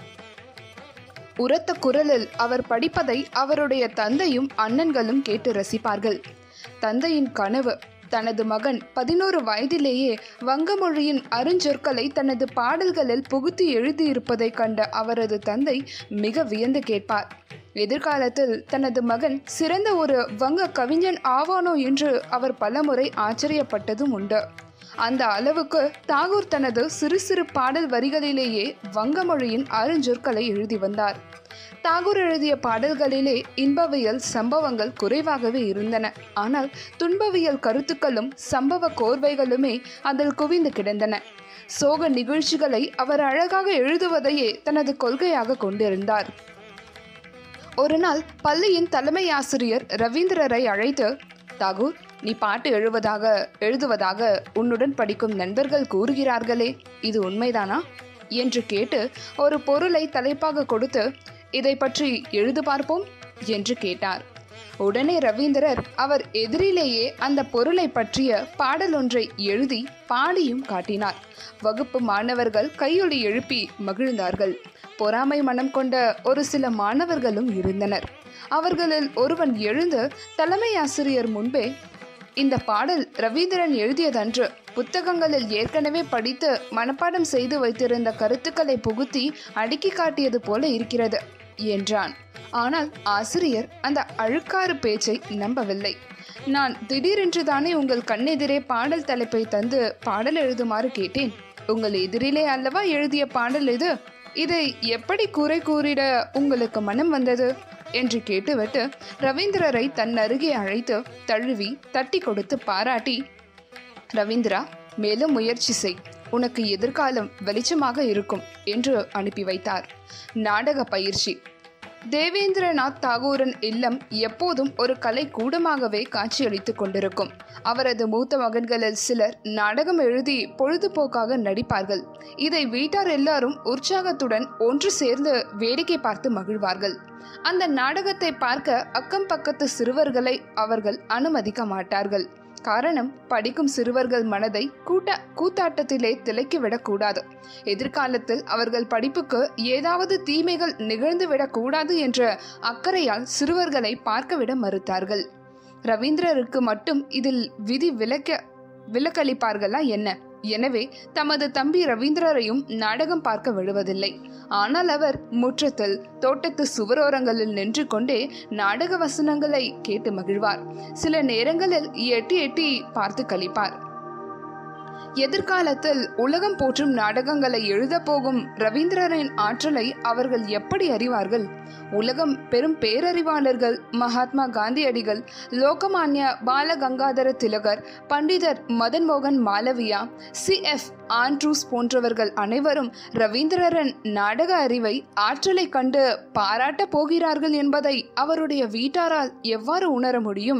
உரத்த குரலில் அவர் படிப்பதை அவருடைய தந்தையும் அண்ணன்களும் கேட்டு ரசிப்பார்கள். தந்தையின் கனவு தனது மகன் 11 வயதிலேயே வங்க மொழியின் அருஞ்சொற்களை தனது பாடல்களில் புகுத்தி எழுதியிருப்பதை கண்ட அவரது தந்தை மிக வியந்து கேட்பார். எதிர்காலத்தில் தனது மகன் சிறந்த ஒரு வங்க கவிஞன் ஆவானோ என்று அவர் பலமுறை ஆச்சரியப்பட்டதும் உண்டு. அந்த அளவுக்கு தாகூர் தனது சிறு சிறு பாடல் வரிகளிலேயே வங்க மொழியின் அருஞ்சொற்களை எழுதி வந்தார். தாகூர் எழுதிய பாடல்களிலே இன்பவியல் சம்பவங்கள் குறைவாகவே இருந்தன. ஆனால் துன்பவியல் கருத்துக்களும் சம்பவ கோர்வைகளுமே அதில் குவிந்து கிடந்தன. சோக நிகழ்ச்சிகளை அவர் அழகாக எழுதுவதையே தனது கொள்கையாக கொண்டிருந்தார். ஒரு நாள் பள்ளியின் தலைமை ஆசிரியர் ரவீந்திரரை அழைத்து, தாகூர், நீ பாட்டு எழுதுவதாக உன்னுடன் படிக்கும் நண்பர்கள் கூறுகிறார்களே, இது உண்மைதானா என்று கேட்டு ஒரு பொருளை தலைப்பாக கொடுத்து, இதை பற்றி எழுது பார்ப்போம் என்று கேட்டார். உடனே ரவீந்திரர் அவர் எதிரிலேயே அந்த பொருளை பற்றிய பாடல் ஒன்றை எழுதி பாடியும் காட்டினார். வகுப்பு மாணவர்கள் கையொலி எழுப்பி மகிழ்ந்தார்கள். பொறாமை மனம் கொண்ட ஒரு சில மாணவர்களும் இருந்தனர். அவர்களில் ஒருவன் எழுந்து தலைமை ஆசிரியர் முன்பே, இந்த பாடல் ரவீந்திரன் எழுதியதன்று, புத்தகங்களில் ஏற்கனவே படித்து மனப்பாடம் செய்து வைத்திருந்த கருத்துக்களை புகுத்தி அடுக்கி காட்டியது போல இருக்கிறது என்றான். ஆனால் ஆசிரியர் அந்த அழுக்காறு பேச்சை நம்பவில்லை. நான் திடீரென்று தானே உங்கள் கண்ணெதிரே பாடல் தலைப்பை தந்து பாடல் எழுதுமாறு கேட்டேன். உங்கள் எதிரிலே அல்லவா எழுதிய பாடல் இது. இதை எப்படி குறை கூறிட உங்களுக்கு மனம் வந்தது என்று கேட்டுவிட்டு ரவீந்திரரை தன் அருகே அழைத்து தழுவி தட்டி கொடுத்து பாராட்டி, ரவீந்திரா, மேலும் முயற்சி செய், உனக்கு எதிர்காலம் வெளிச்சமாக இருக்கும் என்று அனுப்பி வைத்தார். நாடக பயிற்சி. தேவேந்திரநாத் தாகூரின் இல்லம் எப்போதும் ஒரு கலை கூடமாகவே காட்சியளித்துக் கொண்டிருக்கும். அவரது மூத்த மகன்களில் சிலர் நாடகம் எழுதி பொழுதுபோக்காக நடிப்பார்கள். இதை வீட்டார் எல்லாரும் உற்சாகத்துடன் ஒன்று சேர்ந்து வேடிக்கை பார்த்து மகிழ்வார்கள். அந்த நாடகத்தை பார்க்க அக்கம் பக்கத்து சிறுவர்களை அவர்கள் அனுமதிக்க மாட்டார்கள். காரணம், படிக்கும் சிறுவர்கள் மனதை கூத்தாட்டத்திலே திளைக்கிவிடக்கூடாது. எதிர்காலத்தில் அவர்கள் படிப்புக்கு ஏதாவது தீமைகள் நிகழ்ந்துவிடக்கூடாது என்ற அக்கறையால் சிறுவர்களை பார்க்கவிட மறுத்தார்கள். ரவீந்திரருக்கு மட்டும் இதில் விதி விலக்களிப்பார்களா என்ன? எனவே தமது தம்பி ரவீந்திரரையும் நாடகம் பார்க்க விடுவதில்லை. ஆனால் அவர் முற்றத்தில், தோட்டத்து சுவரோரங்களில் நின்று கொண்டே நாடக வசனங்களை கேட்டு மகிழ்வார். சில நேரங்களில் எட்டி எட்டி பார்த்து கழிப்பார். எதிர்காலத்தில் உலகம் போற்றும் நாடகங்களை எழுத போகும் ரவீந்திரரின் ஆற்றலை அவர்கள் எப்படி அறிவார்கள்? உலகம் பெரும் பேரறிவாளர்கள் மகாத்மா காந்தியடிகள், லோகமான்ய பாலகங்காதர திலகர், பண்டிதர் மதன் மோகன் மாலவியா, CF ஆண்ட்ரூஸ் போன்றவர்கள் அனைவரும் ரவீந்திரரின் நாடக அறிவை, ஆற்றலை கண்டு பாராட்ட போகிறார்கள் என்பதை அவருடைய வீட்டாரால் எவ்வாறு உணர முடியும்?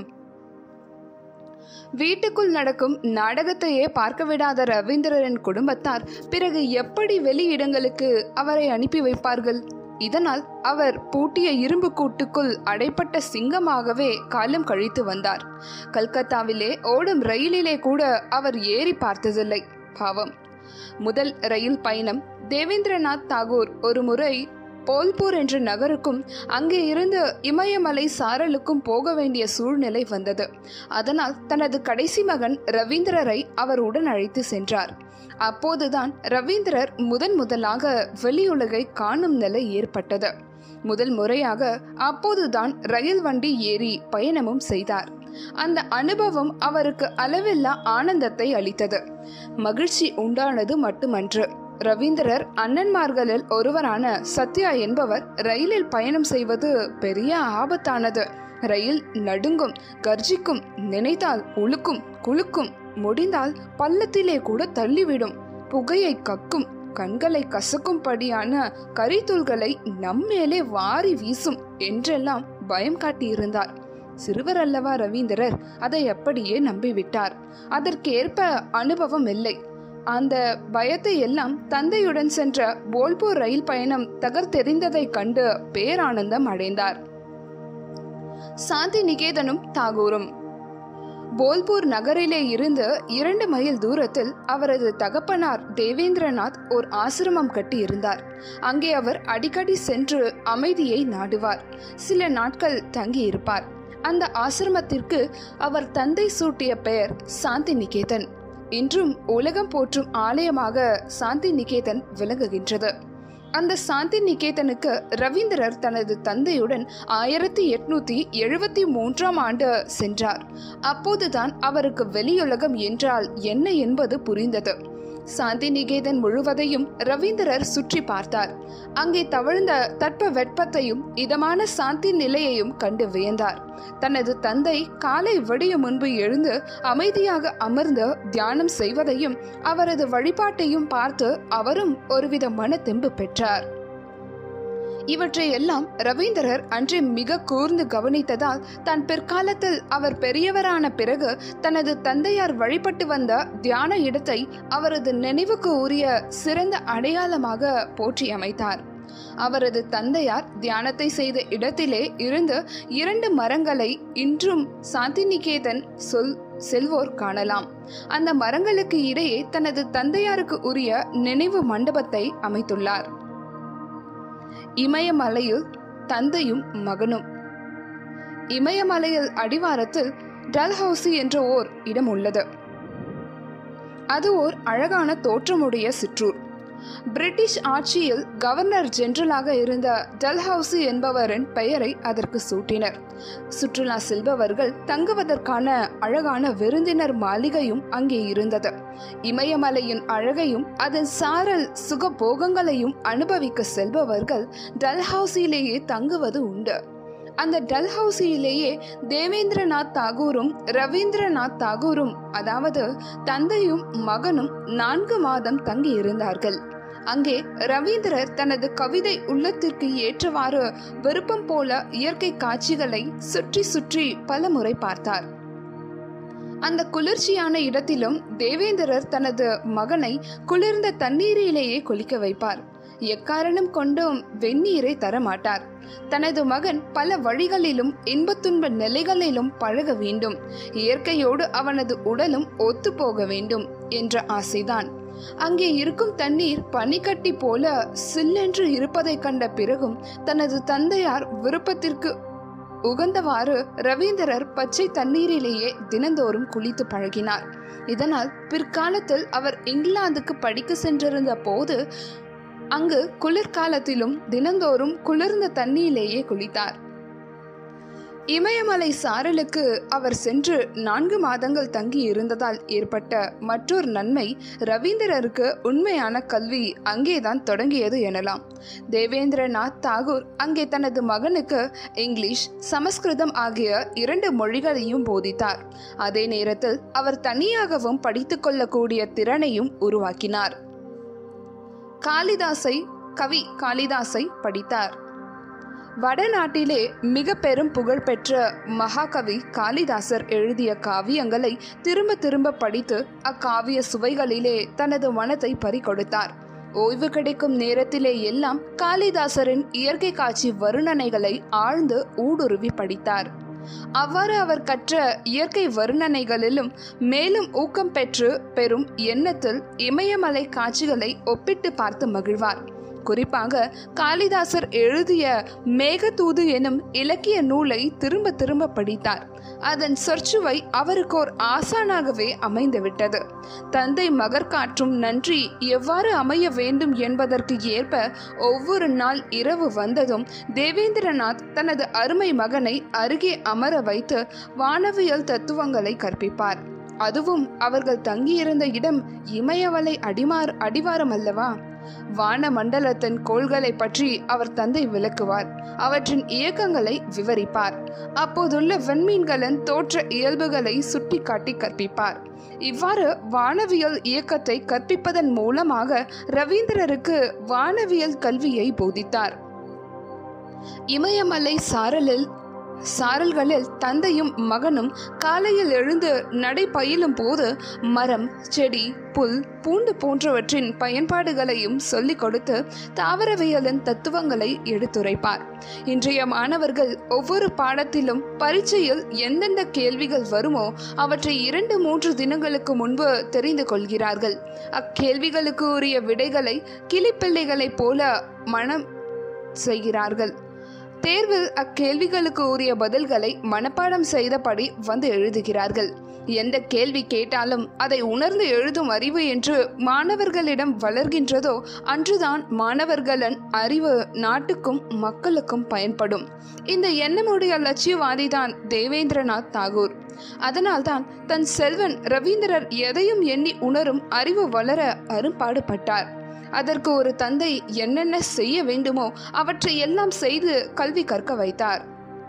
வீட்டுக்குள் நடக்கும் நாடகத்தையே பார்க்க விடாத ரவீந்திரரின் குடும்பத்தார் பிறகு எப்படி வெளியிடங்களுக்கு அவரை அனுப்பி வைப்பார்கள்? இதனால் அவர் பூட்டிய இரும்பு கூட்டுக்குள் அடைப்பட்ட சிங்கமாகவே காலம் கழித்து வந்தார். கல்கத்தாவிலே ஓடும் ரயிலிலே கூட அவர் ஏறி பார்த்ததில்லை. பாவம். முதல் ரயில் பயணம். தேவேந்திரநாத் தாகூர் ஒரு முறை போல்பூர் என்ற நகருக்கும் அங்கே இருந்து இமயமலை சாரலுக்கும் போக வேண்டிய சூழ்நிலை வந்தது. அதனால் தனது கடைசி மகன் ரவீந்திரரை அவர் உடன் அழைத்து சென்றார். அப்போதுதான் ரவீந்திரர் முதலாக வெளியுலகை காணும் நிலை ஏற்பட்டது. முதல் முறையாக அப்போதுதான் ரயில் வண்டி ஏறி பயணமும் செய்தார். அந்த அனுபவம் அவருக்கு அளவில்லா ஆனந்தத்தை அளித்தது. மகிழ்ச்சி உண்டானது மட்டுமன்று, ரவீந்திரர் அண்ணன்மார்களில் ஒருவரான சத்யா என்பவர் ரயிலில் பயணம் செய்வது பெரிய ஆபத்தானது. ரயில் நடுங்கும், கர்ஜிக்கும், நினைத்தால் உழுக்கும், குலுக்கும், முடிந்தால் பள்ளத்திலே கூட தள்ளிவிடும், புகையை கக்கும், கண்களை கசக்கும்படியான கரித்தூள்களை நம்மேலே வாரி வீசும் என்றெல்லாம் பயம் காட்டியிருந்தார். சிறுவர் அல்லவா ரவீந்திரர், அதை அப்படியே நம்பிவிட்டார். அதற்கேற்ப அனுபவம் இல்லை. அந்த பயத்தை எல்லாம் தந்தையுடன் சென்ற போல்பூர் ரயில் பயணம் தகர்த்தெறிந்ததை கண்டு பேரானந்தம் அடைந்தார். சாந்தி நிகேதனும் தாகூரும். போல்பூர் நகரிலே இருந்து 2 மைல் தூரத்தில் அவரது தகப்பனார் தேவேந்திரநாத் ஓர் ஆசிரமம் கட்டி இருந்தார். அங்கே அவர் அடிக்கடி சென்று அமைதியை நாடுவார். சில நாட்கள் தங்கியிருப்பார். அந்த ஆசிரமத்திற்கு அவர் தந்தை சூட்டிய பெயர் சாந்தி நிகேதன். இன்றும் உலகம் போற்றும் ஆலயமாக சாந்தி நிகேதன் விளங்குகின்றது. அந்த சாந்தி நிகேதனுக்கு ரவீந்திரர் தனது தந்தையுடன் 1873ஆம் ஆண்டு சென்றார். அப்போதுதான் அவருக்கு வெளியுலகம் என்றால் என்ன என்பது புரிந்தது. சாந்தி நிகேதன் முழுவதையும் ரவீந்திரர் சுற்றி பார்த்தார். அங்கே தவழ்ந்த தட்ப வெப்பத்தையும் இதமான சாந்தி நிலையையும் கண்டு வியந்தார். தனது தந்தை காலை விடியும் முன்பு எழுந்து அமைதியாக அமர்ந்து தியானம் செய்வதையும் அவரது வழிபாட்டையும் பார்த்து அவரும் ஒருவித மன தெம்பு பெற்றார். இவற்றையெல்லாம் ரவீந்திரர் அன்றே மிக கூர்ந்து கவனித்ததால் தான் பிற்காலத்தில் அவர் பெரியவரான பிறகு தனது தந்தையார் வழிபட்டு வந்த தியான இடத்தை அவரது நினைவுக்கு உரிய சிறந்த அடையாளமாக போற்றி அமைத்தார். அவரது தந்தையார் தியானத்தை செய்த இடத்திலே இருந்து 2 மரங்களை இன்றும் சாந்தி நிகேதன் செல்வோர் காணலாம். அந்த மரங்களுக்கு இடையே தனது தந்தையாருக்கு உரிய நினைவு மண்டபத்தை அமைத்துள்ளார். இமயமலையில் தந்தையும் மகனும். இமயமலையில் அடிவாரத்தில் டல்ஹவுசி என்ற ஓர் இடம் உள்ளது. அது ஓர் அழகான தோற்றமுடைய சிற்றூர். பிரிட்டிஷ் ஆட்சியில் கவர்னர் ஜெனரலாக இருந்த டல்ஹவுசி என்பவரின் பெயரை அதற்கு சூட்டினர். சுற்றுலா செல்பவர்கள் தங்குவதற்கான அழகான விருந்தினர் மாளிகையும் அங்கே இருந்தது. இமயமலையின் அழகையும் அதன் சாரல் சுகபோகங்களையும் அனுபவிக்க செல்பவர்கள் டல்ஹவுசியிலேயே தங்குவது உண்டு. அந்த டல்ஹவுசியிலேயே தேவேந்திரநாத் தாகூரும் ரவீந்திரநாத் தாகூரும், அதாவது தந்தையும் மகனும் 4 மாதம் தங்கி இருந்தார்கள். அங்கே ரவீந்திரர் தனது கவிதை உள்ளத்திற்கு ஏற்றவாறு விருப்பம் போல இயற்கை காட்சிகளை சுற்றி சுற்றி பல முறை பார்த்தார். அந்த குளிர்ச்சியான இடத்திலும் தேவேந்திரர் தனது மகனை குளிர்ந்த தண்ணீரிலேயே குளிக்க வைப்பார். எக்காரணம் கொண்டும் வெந்நீரை தரமாட்டார். தனது மகன் பல வழிகளிலும் இன்பத்துன்ப நிலைகளிலும் பழக வேண்டும், இயற்கையோடு அவனது உடலும் ஒத்து போக வேண்டும் என்ற ஆசைதான். அங்கே இருக்கும் தண்ணீர் பனிக்கட்டி போல சில்லென்று இருப்பதை கண்ட பிறகும் தனது தந்தையார் விருப்பத்திற்கு உகந்தவாறு ரவீந்திரர் பச்சை தண்ணீரிலேயே தினந்தோறும் குளித்து பழகினார். இதனால் பிற்காலத்தில் அவர் இங்கிலாந்துக்கு படிக்க சென்றிருந்த போது அங்கு குளிர்காலத்திலும் தினந்தோறும் குளிர்ந்த தண்ணீரிலேயே குளித்தார். இமயமலை சாரலுக்கு அவர் சென்று 4 மாதங்கள் தங்கி இருந்ததால் ஏற்பட்ட மற்றொரு நன்மை ரவீந்திரருக்கு உண்மையான கல்வி அங்கேதான் தொடங்கியது எனலாம். தேவேந்திரநாத் தாகூர் அங்கே தனது மகனுக்கு இங்கிலீஷ், சமஸ்கிருதம் ஆகிய 2 மொழிகளையும் போதித்தார். அதே நேரத்தில் அவர் தனியாகவும் படித்துக் கொள்ளக்கூடிய திறனையும் உருவாக்கினார். கவி காளிதாசை படித்தார். வடநாட்டிலே மிக பெரும் புகழ்பெற்ற மகாகவி காளிதாசர் எழுதிய காவியங்களை திரும்ப திரும்ப படித்து அக்காவிய சுவைகளிலே தனது மனத்தை பறிகொடுத்தார். ஓய்வு கிடைக்கும் நேரத்திலே எல்லாம் காளிதாசரின் இயற்கை காட்சி வர்ணனைகளை ஆழ்ந்து ஊடுருவி படித்தார். அவ்வாறு அவர் கற்ற இயற்கை வர்ணனைகளிலும் மேலும் ஊக்கம் பெற்று பெறும் எண்ணத்தில் இமயமலை காட்சிகளை ஒப்பிட்டு பார்த்து மகிழ்வார். குறிப்பாக காளிதாசர் எழுதிய மேகதூது எனும் இலக்கிய நூலை திரும்ப திரும்ப படித்தார். அதன் சொற்சுவை அவருக்கு ஒரு ஆசானாகவே அமைந்துவிட்டது. தந்தை மகர் காற்றும் நன்றி எவ்வாறு அமைய வேண்டும் என்பதற்கு ஏற்ப ஒவ்வொரு நாள் இரவு வந்ததும் தேவேந்திரநாத் தனது அருமை மகனை அருகே அமர வைத்து வானவியல் தத்துவங்களை கற்பிப்பார். அதுவும் அவர்கள் தங்கியிருந்த இடம் இமயமலை அடிவாரம் அல்லவா? வான மண்டலத்தின் கோள்களை பற்றி அவர் தந்தை விளக்குவார். அவற்றின் இயக்கங்களை விவரிப்பார். அப்போதுள்ள விண்மீன்களின் தோற்ற இயல்புகளை சுட்டி காட்டி கற்பிப்பார். இவ்வாறு வானவியல் இயக்கத்தை கற்பிப்பதன் மூலமாக ரவீந்திரருக்கு வானவியல் கல்வியை போதித்தார். இமயமலை சாரல்களில் தந்தையும் மகனும் காலையில் எழுந்து நடை பயிலும் போது மரம், செடி, புல், பூண்டு போன்றவற்றின் பயன்பாடுகளையும் சொல்லிக் கொடுத்து தாவரவியலின் தத்துவங்களை எடுத்துரைப்பார். இன்றைய மாணவர்கள் ஒவ்வொரு பாடத்திலும் பரீட்சையில் எந்தெந்த கேள்விகள் வருமோ அவற்றை 2-3 தினங்களுக்கு முன்பு தெரிந்து கொள்கிறார்கள். அக்கேள்விகளுக்கு உரிய விடைகளை கிளிப்பிள்ளைகளைப் போல மனம் செய்கிறார்கள். தேர்வில் அக்கேள்விகளுக்கு உரிய பதில்களை மனப்பாடம் செய்தபடி வந்து எழுதுகிறார்கள். எந்த கேள்வி கேட்டாலும் அதை உணர்ந்து எழுதும் அறிவு என்று மாணவர்களிடம் வளர்கின்றதோ அன்றுதான் மாணவர்களின் அறிவு நாட்டுக்கும் மக்களுக்கும் பயன்படும். இந்த எண்ணமுடைய லட்சியவாதிதான் தேவேந்திரநாத் தாகூர். அதனால்தான் தன் செல்வன் ரவீந்திரர் எதையும் எண்ணி உணரும் அறிவு வளர அரும்பாடுபட்டார். அதற்கு ஒரு தந்தை என்னென்ன செய்ய வேண்டுமோ அவற்றை எல்லாம் செய்து கல்வி கற்க வைத்தார்.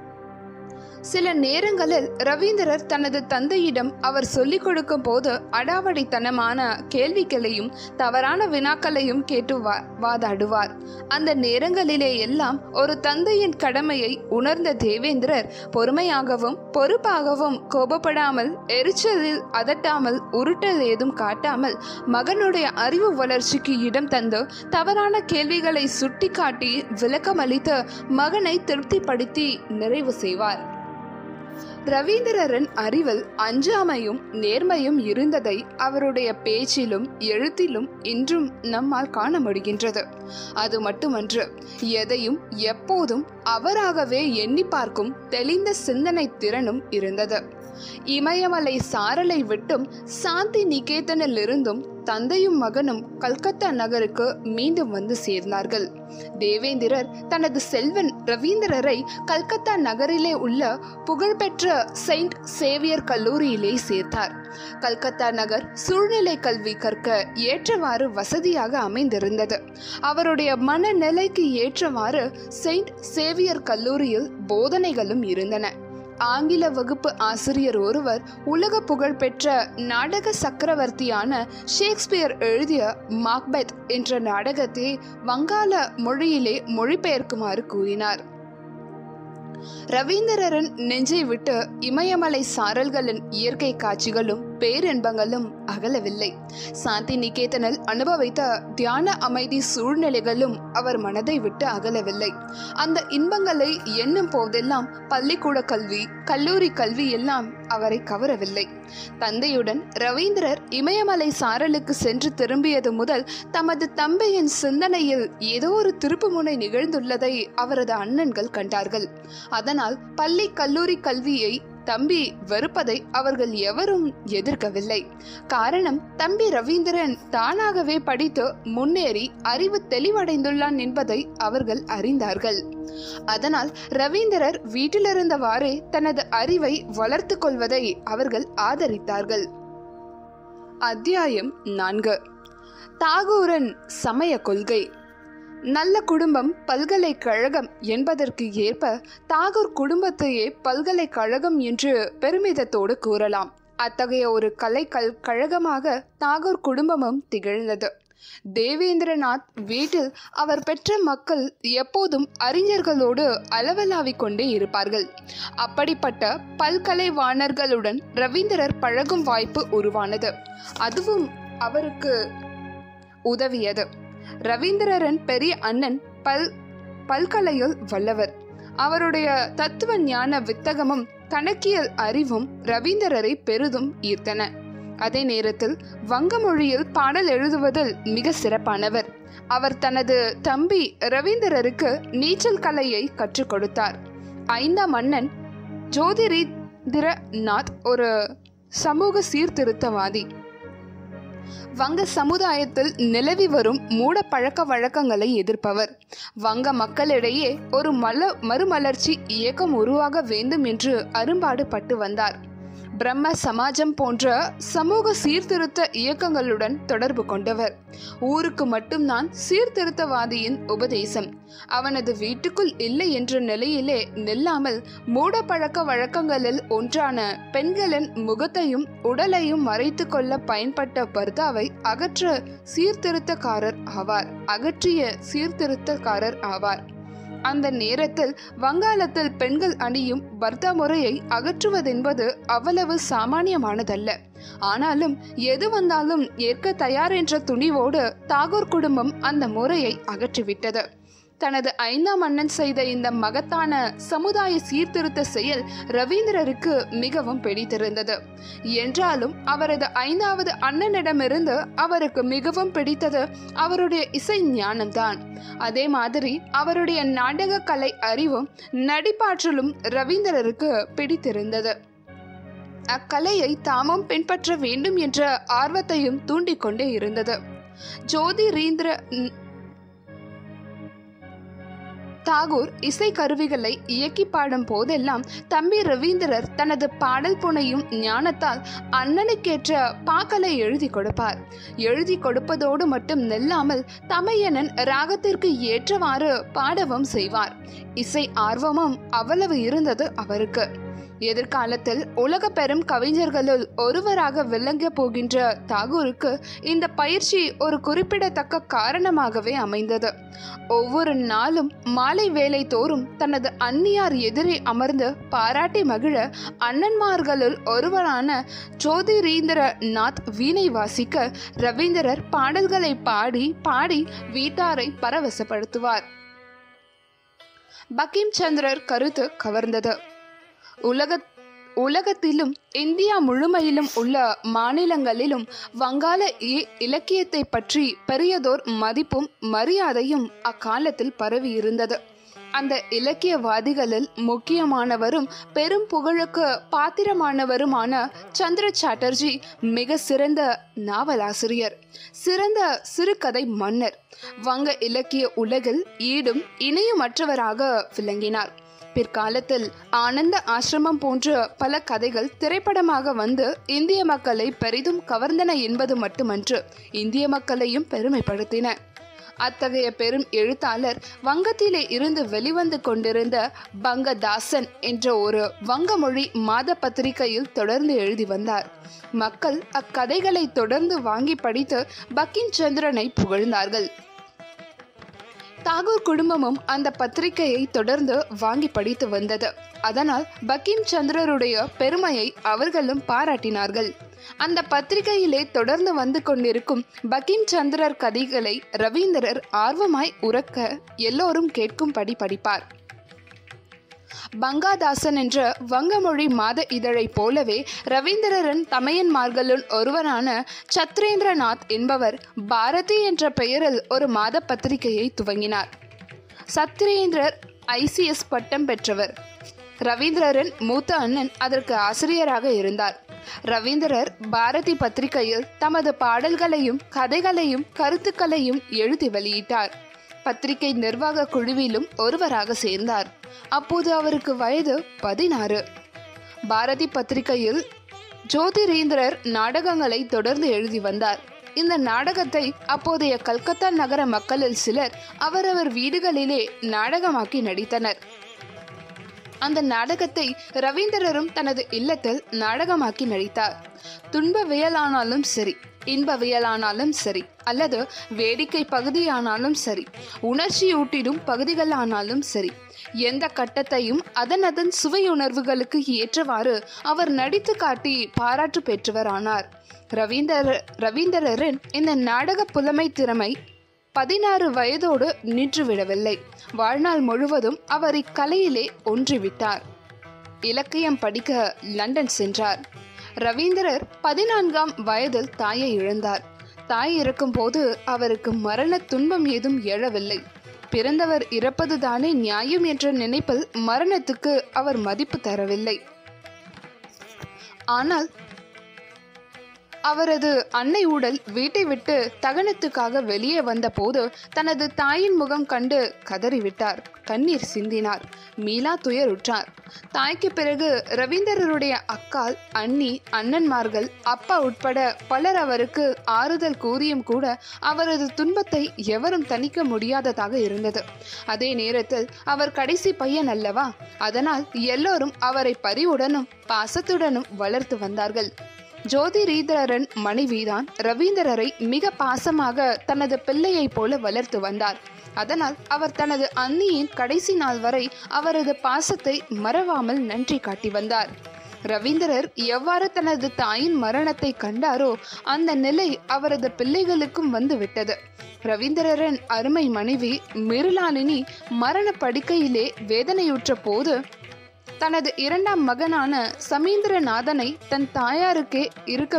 சில நேரங்களில் ரவீந்திரர் தனது தந்தையிடம் அவர் சொல்லிக் கொடுக்கும் போது அடாவடித்தனமான கேள்விகளையும் தவறான வினாக்களையும் கேட்டு வாதாடுவார். அந்த நேரங்களிலே எல்லாம் ஒரு தந்தையின் கடமையை உணர்ந்த தேவேந்திரர் பொறுமையாகவும் பொறுப்பாகவும் கோபப்படாமல், எரிச்சலில் அதட்டாமல், உருட்டல் ஏதும் காட்டாமல் மகனுடைய அறிவு வளர்ச்சிக்கு இடம் தந்து தவறான கேள்விகளை சுட்டி காட்டி விளக்கமளித்து மகனை திருப்திப்படுத்தி நிறைவு செய்வார். ரவீந்திரரின் அறிவில் அஞ்சாமையும் நேர்மையும் இருந்ததை அவருடைய பேச்சிலும் எழுத்திலும் இன்றும் நம்மால் காண முடிகின்றது. அது மட்டுமன்று, எதையும் எப்போதும் அவராகவே எண்ணி பார்க்கும் தெளிந்த சிந்தனை திறனும் இருந்தது. இமயமலை சாரலை விட்டும் சாந்தி நிகேதனில் இருந்தும் தந்தையும் மகனும் கல்கத்தா நகருக்கு மீண்டும் வந்து சேர்ந்தார்கள். தேவேந்திரர் தனது செல்வன் ரவீந்திரரை கல்கத்தா நகரிலே உள்ள புகழ்பெற்ற செயின்ட் சேவியர் கல்லூரியிலே சேர்த்தார். கல்கத்தா நகர் சூழ்நிலை கல்வி கற்க ஏற்றவாறு வசதியாக அமைந்திருந்தது. அவருடைய மனநிலைக்கு ஏற்றவாறு செயின்ட் சேவியர் கல்லூரியில் போதனைகளும் இருந்தன. ஆங்கில வகுப்பு ஆசிரியர் ஒருவர் உலக புகழ்பெற்ற நாடக சக்கரவர்த்தியான ஷேக்ஸ்பியர் எழுதிய மாக்பெத் என்ற நாடகத்தை வங்காள மொழியிலே மொழிபெயர்க்குமாறு கூறினார். ரவீந்திரரின் நெஞ்சை விட்டு இமயமலை சாரல்களின் இயற்கை காட்சிகளும் பேரின்பங்களும் அகலவில்லை. சாந்தி நிகேதனில் அனுபவித்த தியான அமைதி சூழ்நிலைகளும் அவர் மனதை விட்டு அகலவில்லை. அந்த இன்பங்களை எண்ணும் போதெல்லாம் பள்ளிக்கூட கல்வி, கல்லூரி கல்வி எல்லாம் அவரை கவரவில்லை. தந்தையுடன் ரவீந்திரர் இமயமலை சாரலுக்கு சென்று திரும்பியது முதல் தமது தம்பியின் சிந்தனையில் ஏதோ ஒரு திருப்புமுனை நிகழ்ந்துள்ளதை அவரது அண்ணன்கள் கண்டார்கள். அதனால் பள்ளி கல்லூரி கல்வியை தம்பி வெறுப்பதை அவர்கள் எவரும் எதிர்க்கவில்லை. காரணம், தம்பி ரவீந்திரன் தானாகவே படித்து முன்னேறி அறிவு தெளிவடைந்துள்ளான் என்பதை அவர்கள் அறிந்தார்கள். அதனால் ரவீந்திரர் வீட்டிலிருந்தவாறே தனது அறிவை வளர்த்து கொள்வதை அவர்கள் ஆதரித்தார்கள். அத்தியாயம் 4. தாகூரின் சமய கொள்கை. நல்ல குடும்பம் பல்கலைக்கழகம் என்பதற்கு ஏற்ப தாகூர் குடும்பத்தையே பல்கலைக்கழகம் என்று பெருமிதத்தோடு கூறலாம். அத்தகைய ஒரு கழகமாக தாகூர் குடும்பமும் திகழ்ந்தது. தேவேந்திரநாத் வீட்டில் அவர் பெற்ற மக்கள் எப்போதும் அறிஞர்களோடு அளவலாவிக் கொண்டே இருப்பார்கள். அப்படிப்பட்ட பல்கலைவாணர்களுடன் ரவீந்திரர் பழகும் வாய்ப்பு உருவானது. அதுவும் அவருக்கு உதவியது. ரவீந்திரரின் பெரிய அண்ணன் பல்கலையில் வல்லவர். அவருடைய தத்துவ ஞான வித்தகமும் கணக்கியல் அறிவும் ரவீந்திரரை பெரிதும் ஈர்த்தன. அதே நேரத்தில் வங்க மொழியில் பாடல் எழுதுவதில் மிக சிறப்பானவர். அவர் தனது தம்பி ரவீந்திரருக்கு நீச்சல் கலையை கற்றுக் கொடுத்தார். 5ஆம் அண்ணன் ஜோதிரீந்திரநாத் ஒரு சமூக சீர்திருத்தவாதி. வங்க சமுதாயத்தில் நிலவி வரும் மூட பழக்க வழக்கங்களை எதிர்ப்பவர். வங்க மக்களிடையே ஒரு மறுமலர்ச்சி இயக்கம் உருவாக வேண்டும் என்று அரும்பாடு பட்டு வந்தார். பிரம்ம சமாஜம் போன்ற சமூக சீர்திருத்த இயக்கங்களுடன் தொடர்பு கொண்டவர். ஊருக்கு மட்டும்தான் சீர்திருத்தவாதியின் உபதேசம். அவனது வீட்டுக்குள் இல்லை என்ற நிலையிலே நில்லாமல் மூட பழக்க வழக்கங்களில் ஒன்றான பெண்களின் முகத்தையும் உடலையும் மறைத்து கொள்ள பயன்பட்ட பர்தாவை அகற்றிய சீர்திருத்தக்காரர் ஆவார். அந்த நேரத்தில் வங்காளத்தில் பெண்கள் அணியும் பர்தா முறையை அகற்றுவதென்பது அவ்வளவு சாமானியமானதல்ல. ஆனாலும் எது வந்தாலும் ஏற்க தயார் என்ற துணிவோடு தாகூர் குடும்பம் அந்த முறையை அகற்றிவிட்டது. தனது 5ஆம் அண்ணன் செய்த இந்த மகத்தான சமுதாய சீர்திருத்த செயல் ரவீந்திரருக்கு மிகவும் பிடித்திருந்தது. என்றாலும் அவரது 5வது அண்ணனிடமிருந்து அவருக்கு மிகவும் பிடித்தது அவருடைய இசை ஞானம்தான். அதே மாதிரி அவருடைய நாடக கலை அறிவும் நடிப்பாற்றலும் ரவீந்திரருக்கு பிடித்திருந்தது. அக்கலையை தாமும் பின்பற்ற வேண்டும் என்ற ஆர்வத்தையும் தூண்டிக்கொண்டே இருந்தது. ஜோதிரீந்திர தாகூர் இசை கருவிகளை இயக்கி பாடும் போதெல்லாம் தம்பி ரவீந்திரர் தனது பாடல் புனையும் ஞானத்தால் அண்ணனுக்கேற்ற பாக்களை எழுதி கொடுப்பார். எழுதி கொடுப்பதோடு மட்டும் நில்லாமல் தமையனன் ராகத்திற்கு ஏற்றவாறு பாடவும் செய்வார். இசை ஆர்வமும் அவ்வளவு இருந்தது அவருக்கு. எதிர்காலத்தில் உலக பெரும் கவிஞர்களுள் ஒருவராக விளங்க போகின்ற தாகூருக்கு இந்த பயிற்சி ஒரு குறிப்பிடத்தக்க காரணமாகவே அமைந்தது. ஒவ்வொரு நாளும் மாலை வேலை தோறும் தனது அந்நியார் எதிரே அமர்ந்து பாராட்டி மகிழ அண்ணன்மார்களுள் ஒருவரான ஜோதிரீந்திரநாத் வீணை வாசிக்க ரவீந்திரர் பாடல்களை பாடி பாடி வீட்டாரை பரவசப்படுத்துவார். பங்கிம் சந்திரர் கருத்து கவர்ந்தது. உலகத்திலும் இந்தியா முழுமையிலும் உள்ள மாநிலங்களிலும் வங்காள இலக்கியத்தை பற்றி பெரியதோர் மதிப்பும் மரியாதையும் அக்காலத்தில் பரவி இருந்தது. அந்த இலக்கியவாதிகளில் முக்கியமானவரும் பெரும் புகழுக்கு பாத்திரமானவருமான சந்திர சாட்டர்ஜி மிக சிறந்த நாவலாசிரியர், சிறந்த சிறுகதை மன்னர், வங்க இலக்கிய உலகில் ஈடும் இணையுமற்றவராக விளங்கினார். பிற்காலத்தில் ஆனந்த ஆசிரமம் போன்ற பல கதைகள் திரைப்படமாக வந்து இந்திய மக்களை பெரிதும் கவர்ந்தன என்பது மட்டுமன்று, இந்திய மக்களையும் பெருமைப்படுத்தின. அத்தகைய பெரும் எழுத்தாளர் வங்கத்திலே இருந்து வெளிவந்து கொண்டிருந்த பங்கதாசன் என்ற ஒரு வங்க மொழி மாத பத்திரிகையில் தொடர்ந்து எழுதி வந்தார். மக்கள் அக்கதைகளை தொடர்ந்து வாங்கி படித்து பங்கிம் சந்திரனை புகழ்ந்தார்கள். தாகூர் குடும்பமும் அந்த பத்திரிகையை தொடர்ந்து வாங்கி படித்து வந்தது. அதனால் பங்கிம் சந்திரருடைய பெருமையை அவர்களும் பாராட்டினார்கள். அந்த பத்திரிகையிலே தொடர்ந்து வந்து கொண்டிருக்கும் பங்கிம் சந்திரர் கதைகளை ரவீந்திரர் ஆர்வமாய் உறக்க எல்லோரும் கேட்கும்படி படிப்பார். பங்காதாசன் என்ற வங்கமொழி மாத இதழை போலவே ரவீந்திரரின் தமையன்மார்களுள் ஒருவரான சத்ரேந்திரநாத் என்பவர் பாரதி என்ற பெயரில் ஒரு மாத பத்திரிகையை துவங்கினார். சத்ரேந்திரர் ICS பட்டம் பெற்றவர். ரவீந்திரரின் மூத்த அண்ணன் அதற்கு ஆசிரியராக இருந்தார். ரவீந்திரர் பாரதி பத்திரிகையில் தமது பாடல்களையும் கதைகளையும் கருத்துக்களையும் எழுதி வெளியிட்டார். பத்திரிகை நிர்வாக குழுவிலும் ஒருவராக சேர்ந்தார். அப்போது அவருக்கு வயது 16. பாரதி பத்திரிகையில் ஜோதிரீந்திரர் நாடகங்களை தொடர்ந்து எழுதி வந்தார். இந்த நாடகத்தை அப்போதைய கல்கத்தா நகர மக்களில் சிலர் அவரவர் வீடுகளிலே நாடகமாக்கி நடித்தனர். அந்த நாடகத்தை ரவீந்திரரும் தனது இல்லத்தில் நாடகமாக்கி நடித்தார். துன்பவியலானாலும் சரி, இன்பவியலானாலும் சரி, அல்லது வேடிக்கை பகுதியானாலும் சரி, உணர்ச்சியூட்டிடும் பகுதிகளானாலும் சரி, எந்த கட்டத்தையும் அதன் சுவையுணர்வுகளுக்கு ஏற்றவாறு அவர் நடித்து காட்டி பாராட்டு பெற்றவரானார். ரவீந்திரரின் இந்த நாடக புலமை திறமை 16 வயதோடு நின்றுவிடவில்லை. வாழ்நாள் முழுவதும் அவர் இக்கலையிலே ஒன்றிவிட்டார். இலக்கியம் படிக்க லண்டன் சென்றார். ரவீந்திரர் 14ஆம் வயதில் தாயை இழந்தார். தாய் இறக்கும் போது அவருக்கு மரண துன்பம் ஏதும் எழவில்லை. பிறந்தவர் இறப்பதுதானே நியாயம் என்ற நினைப்பில் மரணத்துக்கு அவர் மதிப்பு தரவில்லை. ஆனால் அவரது அன்னை உடல் வீட்டை விட்டு தகனத்துக்காக வெளியே வந்த போது தனது தாயின் முகம் கண்டு கதறிவிட்டார். கண்ணீர் சிந்தினார். மீளா துயருற்றார். தாய்க்கு பிறகு ரவீந்திரருடைய அக்கால், அண்ணி, அண்ணன்மார்கள், அப்பா உட்பட பலர் அவருக்கு ஆறுதல் கூறியும் கூட அவரது துன்பத்தை எவரும் தணிக்க முடியாததாக இருந்தது. அதே நேரத்தில் அவர் கடைசி பையன் அல்லவா? அதனால் எல்லோரும் அவரை பரிவுடனும் பாசத்துடனும் வளர்த்து வந்தார்கள். ஜோதிரீந்திரரின் மனைவிதான் ரவீந்திரரை மிக பாசமாக தனது பிள்ளையை போல வளர்த்து வந்தார். அதனால் அவர் தனது அண்ணியின் கடைசி நாள் வரை அவரது பாசத்தை மறவாமல் நன்றி காட்டி வந்தார். ரவீந்திரர் எவ்வாறு தனது தாயின் மரணத்தை கண்டாரோ அந்த நிலை அவரது பிள்ளைகளுக்கும் வந்துவிட்டது. ரவீந்திரரின் அருமை மனைவி மிருளாளினி மரண படுக்கையிலே வேதனையுற்ற போது தனது 2ஆம் மகனான சமீந்திரநாதனை தன் தாயாருக்கே இருக்க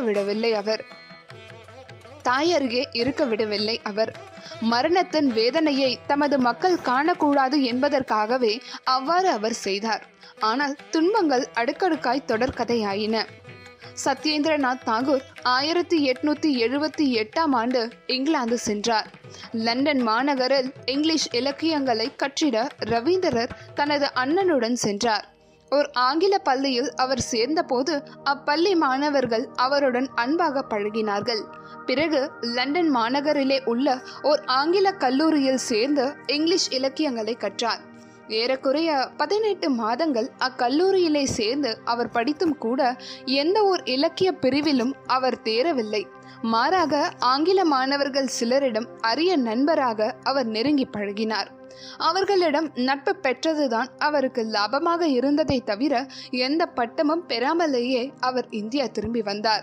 விடவில்லை அவர். மரணத்தின் வேதனையை தமது மக்கள் காணக்கூடாது என்பதற்காகவே அவ்வாறு அவர் செய்தார். ஆனால் துன்பங்கள் அடுக்கடுக்காய் தொடர்கதையாயின. சத்யேந்திரநாத் தாகூர் 1878ஆம் ஆண்டு இங்கிலாந்து சென்றார். லண்டன் மாநகரில் இங்கிலீஷ் இலக்கியங்களை கற்றிட ரவீந்திரர் தனது அண்ணனுடன் சென்றார். ஒரு ஆங்கில பள்ளியில் அவர் சேர்ந்தபோது அப்பள்ளி மாணவர்கள் அவருடன் அன்பாக பழகினார்கள். பிறகு லண்டன் மாநகரிலே உள்ள ஒரு ஆங்கில கல்லூரியில் சேர்ந்து இங்கிலீஷ் இலக்கியங்களை கற்றார். ஏறக்குறைய 18 மாதங்கள் அக்கல்லூரியிலே சேர்ந்து அவர் படித்தும் கூட எந்த ஒரு இலக்கிய பிரிவிலும் அவர் தேரவில்லை. மாறாக ஆங்கில மாணவர்கள் சிலரிடம் அரிய நண்பராக அவர் நெருங்கி பழகினார். அவர்களிடம் நட்பு பெற்றதுதான் அவருக்கு லாபமாக இருந்ததை தவிர எந்த பட்டமும் பெறாமலேயே அவர் இந்தியா திரும்பி வந்தார்.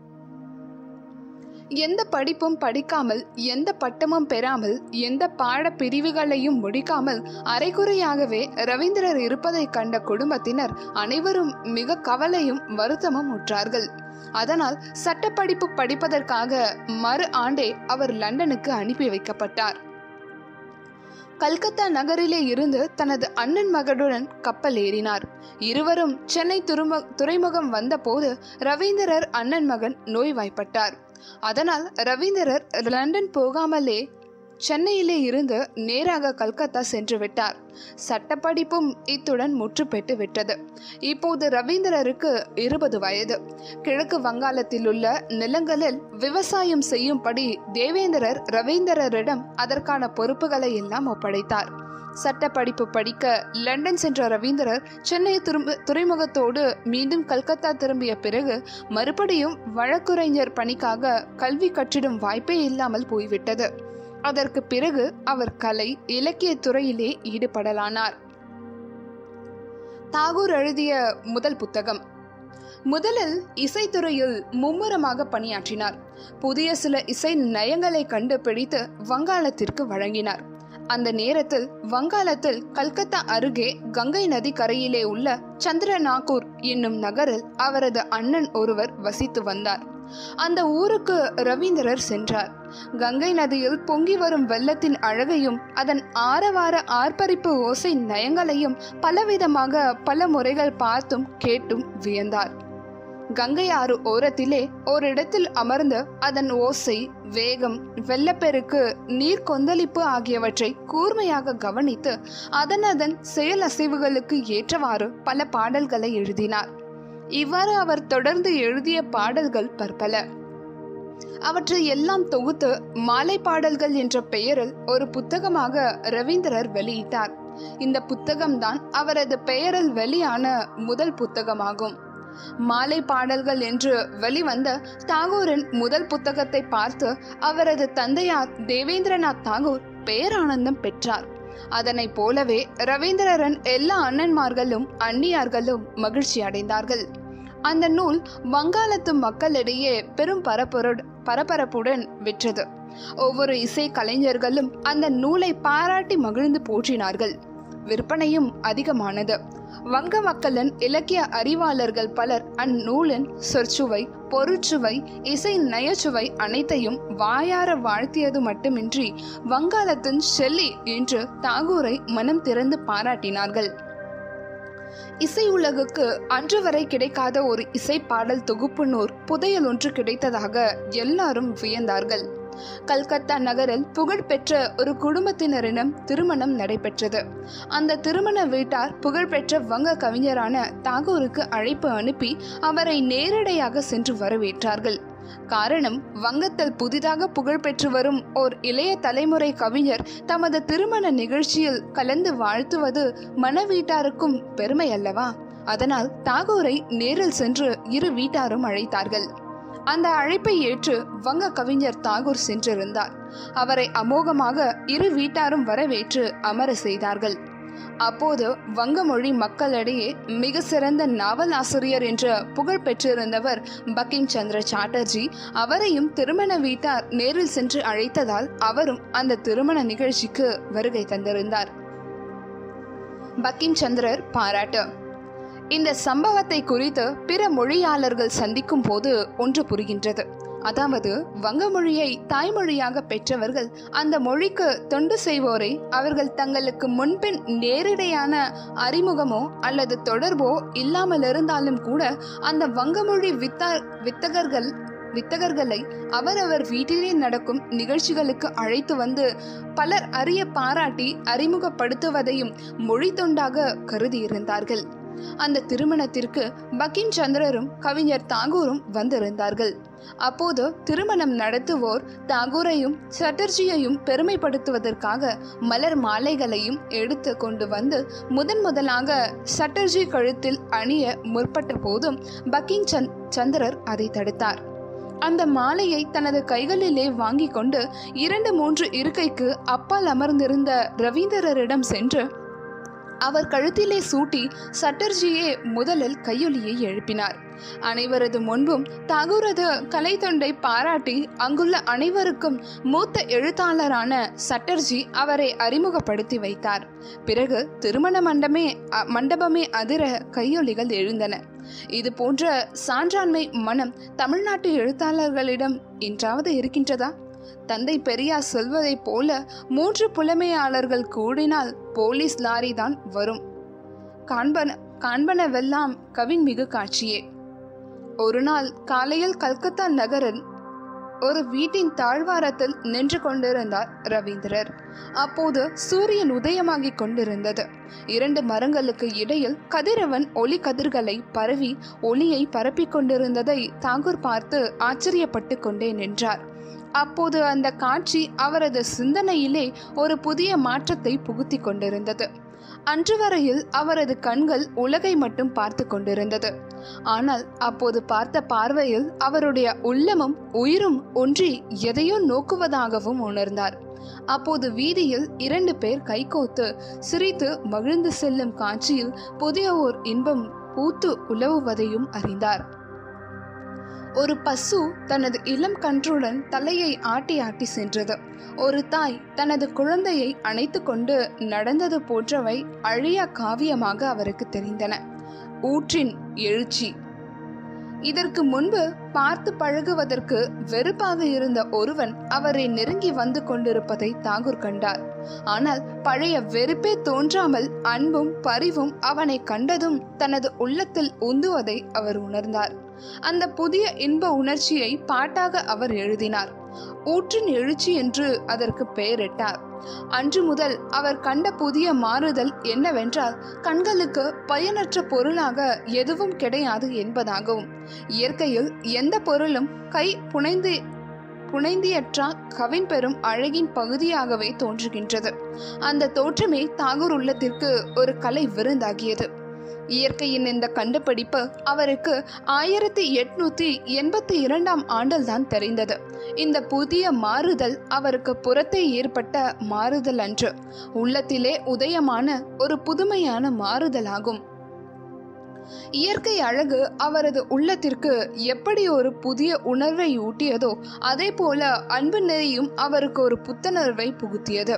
எந்த படிப்பும் படிக்காமல், எந்த பட்டமும் பெறாமல், எந்த பாட பிரிவுகளையும் முடிக்காமல் அரைகுறையாகவே ரவீந்திரர் இருப்பதை கண்ட குடும்பத்தினர் அனைவரும் மிக கவலையும் வருத்தமும் உற்றார்கள். அதனால் சட்டப்படிப்பு படிப்பதற்காக மறு ஆண்டே அவர் லண்டனுக்கு அனுப்பி வைக்கப்பட்டார். கல்கத்தா நகரிலே இருந்து தனது அண்ணன் மகனுடன் கப்பல் ஏறினார். இருவரும் சென்னை துறைமுகம் வந்தபோது ரவீந்திரர் அண்ணன் மகன் நோய்வாய்ப்பட்டார். அதனால் ரவீந்திரர் லண்டன் போகாமலே சென்னையிலே இருந்து நேராக கல்கத்தா சென்று விட்டார். சட்டப்படிப்பும் இத்துடன் முற்றுப்பெற்று விட்டது. இப்போது ரவீந்திரருக்கு 20 வயது. கிழக்கு வங்காளத்தில் உள்ள நிலங்களில் விவசாயம் செய்யும்படி தேவேந்திரர் ரவீந்திரரிடம் அதற்கான பொறுப்புகளை எல்லாம் ஒப்படைத்தார். சட்டப்படிப்பு படிக்க லண்டன் சென்ற ரவீந்திரர் சென்னை துறைமுகத்தோடு மீண்டும் கல்கத்தா திரும்பிய பிறகு மறுபடியும் வழக்குரைஞர் பணிக்காக கல்வி கற்றிடும் வாய்ப்பே இல்லாமல் போய்விட்டது. அதற்கு பிறகு அவர் கலை இலக்கிய துறையிலே ஈடுபடலானார். தாகூர் எழுதிய முதல் புத்தகம். முதலில் இசைத்துறையில் மும்முரமாக பணியாற்றினார். புதிய சில இசை நயங்களை கண்டுபிடித்து வங்காளத்திற்கு வழங்கினார். அந்த நேரத்தில் வங்காளத்தில் கல்கத்தா அருகே கங்கை நதி கரையிலே உள்ள சந்திரநாகூர் என்னும் நகரில் அவரது அண்ணன் ஒருவர் வசித்து வந்தார். அந்த ஊருக்கு ரவீந்திரர் சென்றார். கங்கை நதியில் பொங்கி வரும் வெள்ளத்தின் அழகையும் அதன் ஆரவார ஆர்ப்பரிப்பு ஓசை நயங்களையும் பலவிதமாக பல முறைகள் பார்த்தும் கேட்டும் வியந்தார். கங்கை ஆறு ஓரத்திலே ஓரிடத்தில் அமர்ந்து அதன் ஓசை, வேகம், வெள்ளப்பெருக்கு, நீர் கொந்தளிப்பு ஆகியவற்றை கூர்மையாக கவனித்து அதன் செயல் அசைவுகளுக்கு ஏற்றவாறு பல பாடல்களை எழுதினார். இவ்வாறு அவர் தொடர்ந்து எழுதிய பாடல்கள் பற்பல. அவற்றை எல்லாம் தொகுத்து மாலை பாடல்கள் என்ற பெயரில் ஒரு புத்தகமாக ரவீந்திரர் வெளியிட்டார். இந்த புத்தகம்தான் அவரது பெயரில் வெளியான முதல் புத்தகமாகும். மாலை பாடல்கள் என்று வெளிவந்த தாகூரின் முதல் புத்தகத்தை பார்த்து அவரது தந்தையார் தேவேந்திரநாத் தாகூர் பேரானந்தம் பெற்றார். அதனை போலவே ரவீந்திரரின் எல்லா அண்ணன்மார்களும் அண்ணியார்களும் மகிழ்ச்சி அடைந்தார்கள். அந்த நூல் வங்காளத்து மக்களிடையே பெரும் பரபரப்புடன் விற்றது. ஒவ்வொரு இசை கலைஞர்களும் அந்த நூலை பாராட்டி மகிழ்ந்து போற்றினார்கள். விற்பனையும் அதிகமானது. வங்க மக்களின் இலக்கிய அறிவாளர்கள் பலர் அந்நூலின் சொற்சுவை, பொருட்சுவை, இசை நயச்சுவை அனைத்தையும் வாயார வாழ்த்தியது மட்டுமின்றி வங்காளத்தின் ஷெல்லி என்று தாகூரை மனம் திறந்து பாராட்டினார்கள். இசை உலகுக்கு அன்று வரை கிடைக்காத ஒரு இசை பாடல் தொகுப்பு நூல் புதையல் ஒன்று கிடைத்ததாக எல்லாரும் வியந்தார்கள். கல்கத்தா நகரில் புகழ்பெற்ற ஒரு குடும்பத்தினரிடம் திருமணம் நடைபெற்றது. அந்த திருமண வீட்டார் புகழ்பெற்ற வங்க கவிஞரான தாகூருக்கு அழைப்பு அனுப்பி அவரை நேரடியாக சென்று வரவேற்றார்கள். காரணம், வங்கத்தில் புதிதாக புகழ்பெற்று வரும் ஓர் இளைய தலைமுறை கவிஞர் தமது திருமண நிகழ்ச்சியில் கலந்து வாழ்த்துவது மணவீட்டாருக்கும் பெருமை அல்லவா? அதனால் தாகூரை நேரில் சென்று இரு வீட்டாரும் அழைத்தார்கள். அந்த அழைப்பை ஏற்று வங்க கவிஞர் தாகூர் சென்றிருந்தார். அவரை அமோகமாக இரு வீட்டாரும் வரவேற்று அமர செய்தார்கள். அப்போது வங்க மொழி மக்களிடையே மிக சிறந்த நாவல் ஆசிரியர் என்ற புகழ் பெற்றிருந்தவர் பங்கிம் சந்திர சாட்டர்ஜி. அவரையும் திருமண வீட்டார் நேரில் சென்று அழைத்ததால் அவரும் அந்த திருமண நிகழ்ச்சிக்கு வருகை தந்திருந்தார். பங்கிம் சந்திரர் பாராட்டு. இந்த சம்பவத்தை குறித்து பிற மொழியாளர்கள் சந்திக்கும் போது ஒன்று புரிகின்றது. அதாவது, வங்க மொழியை தாய்மொழியாக பெற்றவர்கள் அந்த மொழிக்கு தொண்டு செய்வோரை அவர்கள் தங்களுக்கு முன்பின் நேரடியான அறிமுகமோ அல்லது தொடர்போ இல்லாமல் இருந்தாலும் கூட அந்த வங்கமொழி வித்தகர்களை அவரவர் வீட்டிலே நடக்கும் நிகழ்ச்சிகளுக்கு அழைத்து வந்து பலர் அறிய பாராட்டி அறிமுகப்படுத்துவதையும் மொழி தொண்டாக கருதியிருந்தார்கள். அந்த திருமணத்திற்கு பங்கிம் சந்திரரும் கவிஞர் தாகூரும் வந்திருந்தார்கள். அப்போது திருமணம் நடத்துவோர் தாகூரையும் சட்டர்ஜியையும் பெருமைப்படுத்துவதற்காக மலர் மாலைகளையும் எடுத்து கொண்டு வந்து முதலாக சட்டர்ஜி கழுத்தில் அணிய முற்பட்ட போதும் பங்கிம் சந்திரர் அதை தடுத்தார். அந்த மாலையை தனது கைகளிலே வாங்கி கொண்டு 2-3 இருக்கைக்கு அப்பால் அமர்ந்திருந்த ரவீந்திரரிடம் சென்று அவர் கழுத்திலே சூட்டி சட்டர்ஜியே முதலில் கையொலியை எழுப்பினார். அனைவரது முன்பும் தாகூரது கலை தொண்டை பாராட்டி அங்குள்ள அனைவருக்கும் மூத்த எழுத்தாளரான சட்டர்ஜி அவரை அறிமுகப்படுத்தி வைத்தார். பிறகு திருமண மண்டபமே அதிர கையொலிகள் எழுந்தன. இது போன்ற சான்றாண்மை மனம் தமிழ்நாட்டு எழுத்தாளர்களிடம் இன்றாவது இருக்கின்றதா? தந்தை பெரியார் சொல்வதைப் போல 3 புலமையாளர்கள் கூடினால் போலீஸ் லாரி தான் வரும். காண்பனவெல்லாம் கவின்மிகு காட்சியே. ஒரு நாள் காலையில் கல்கத்தா நகரின் ஒரு வீட்டின் தாழ்வாரத்தில் நின்று கொண்டிருந்தார் ரவீந்திரர். அப்போது சூரியன் உதயமாகிக் கொண்டிருந்தது. 2 மரங்களுக்கு இடையில் கதிரவன் ஒளி கதிர்களை பரவி ஒளியை பரப்பிக் கொண்டிருந்ததை தாகூர் பார்த்து ஆச்சரியப்பட்டு கொண்டே நின்றார். அப்போது அந்த காட்சி அவரது சிந்தனையிலே ஒரு புதிய மாற்றத்தை புகுத்தி கொண்டிருந்தது. அன்று வரையில் அவரது கண்கள் உலகை மட்டும் பார்த்து கொண்டிருந்தது. ஆனால் அப்போது பார்த்த பார்வையில் அவருடைய உள்ளமும் உயிரும் ஒன்றி எதையோ நோக்குவதாகவும் உணர்ந்தார். அப்போது வீதியில் 2 பேர் கைகோத்து சிரித்து மகிழ்ந்து செல்லும் காட்சியில் புதிய ஓர் இன்பம் பூத்து உலவுவதையும் அறிந்தார். ஒரு பசு தனது இளம் கன்றுடன் தலையை ஆட்டி ஆட்டி சென்றது. ஒரு தாய் தனது குழந்தையை அணைத்து கொண்டு நடந்தது போன்றவை அழியா காவியமாக அவருக்கு தெரிந்தன. ஊற்றின் எழுச்சி. இதற்கு முன்பு பார்த்து பழகுவதற்கு வெறுப்பாக இருந்த ஒருவன் அவரை நெருங்கி வந்து கொண்டிருப்பதை தாகூர் கண்டார். ஆனால் பழைய வெறுப்பே தோன்றாமல் அன்பும் பரிவும் அவனை கண்டதும் தனது உள்ளத்தில் உந்துவதை அவர் உணர்ந்தார். அந்த புதிய இன்ப உணர்ச்சியை பாட்டாக அவர் எழுதினார். ஊற்றின் எழுச்சி என்று அதற்கு பெயரிட்டார். அன்று முதல் அவர் கண்ட புதிய மாறுதல் என்னவென்றால், கண்களுக்கு பயனற்ற பொருளாக எதுவும் கிடையாது என்பதாகவும், இயற்கையில் எந்த பொருளும் கை புனைந்தியற்றா கவின் பெறும் அழகின் பகுதியாகவே தோன்றுகின்றது. அந்த தோற்றமே தாகூர் உள்ளத்திற்கு ஒரு கலை விருந்தாகியது. இயற்கையின் இந்த கண்டுபிடிப்பு அவருக்கு 1882 ஆண்டில் தான் தெரிந்தது. இந்த புதிய மாறுதல் அவருக்கு புறத்தே ஏற்பட்ட மாறுதல் அன்று, உள்ளத்திலே உதயமான ஒரு புதுமையான மாறுதலாகும். இயற்கை அழகு அவரது உள்ளத்திற்கு எப்படி ஒரு புதிய உணர்வை ஊட்டியதோ அதே போல அன்பு நெறியும் அவருக்கு ஒரு புத்துணர்வை புகுத்தியது.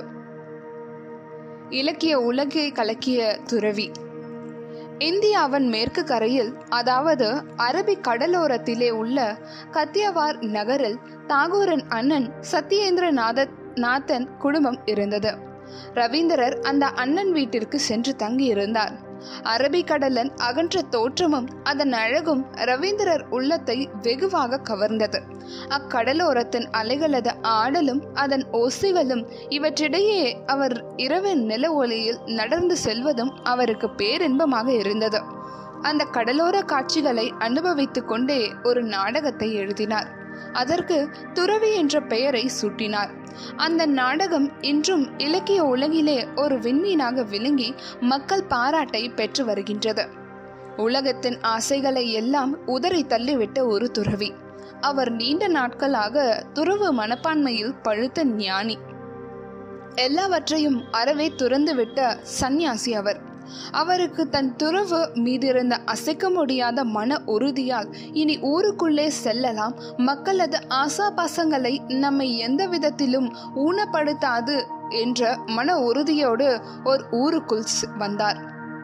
இலக்கிய உலகை கலக்கிய துறவி. இந்தியாவின் மேற்கு கரையில், அதாவது அரபிக் கடலோரத்திலே உள்ள கத்தியவார் நகரில் தாகூரின் அண்ணன் சத்யேந்திரநாதன் குடும்பம் இருந்தது. ரவீந்திரர் அந்த அண்ணன் வீட்டிற்கு சென்று தங்கியிருந்தார். அரபிக்கடலின் அகன்ற தோற்றமும் அதன் அழகும் ரவீந்திரர் உள்ளத்தை வெகுவாக கவர்ந்தது. அக்கடலோரத்தின் அலைகளது ஆடலும் அதன் ஓசைகளும் இவற்றிடையே அவர் இரவின் நில ஒளியில் நடந்து செல்வதும் அவருக்கு பேரின்பமாக இருந்தது. அந்த கடலோர காட்சிகளை அனுபவித்துக் கொண்டே ஒரு நாடகத்தை எழுதினார். அதற்கு துறவி என்ற பெயரை சூட்டினார். அந்த நாடகம் இன்றும் இலக்கிய உலகிலே ஒரு விண்மீனாக விளங்கி மக்கள் பாராட்டை பெற்று வருகின்றது. உலகத்தின் ஆசைகளை எல்லாம் உதறி தள்ளிவிட்ட ஒரு துறவி. அவர் நீண்ட நாட்களாக துறவு மனப்பான்மையில் பழுத்த ஞானி. எல்லாவற்றையும் அறவே துறந்துவிட்ட சந்நியாசி அவர். அவருக்கு தன் துறவு மீதிருந்த அசைக்க முடியாத மன உறுதியால் இனி ஊருக்குள்ளே செல்லலாம், மக்களது ஆசாபாசங்களை நம்மை எந்த விதத்திலும் ஊனப்படுத்தாது என்ற மன உறுதியோடு ஒரு ஊருக்குள் வந்தார்.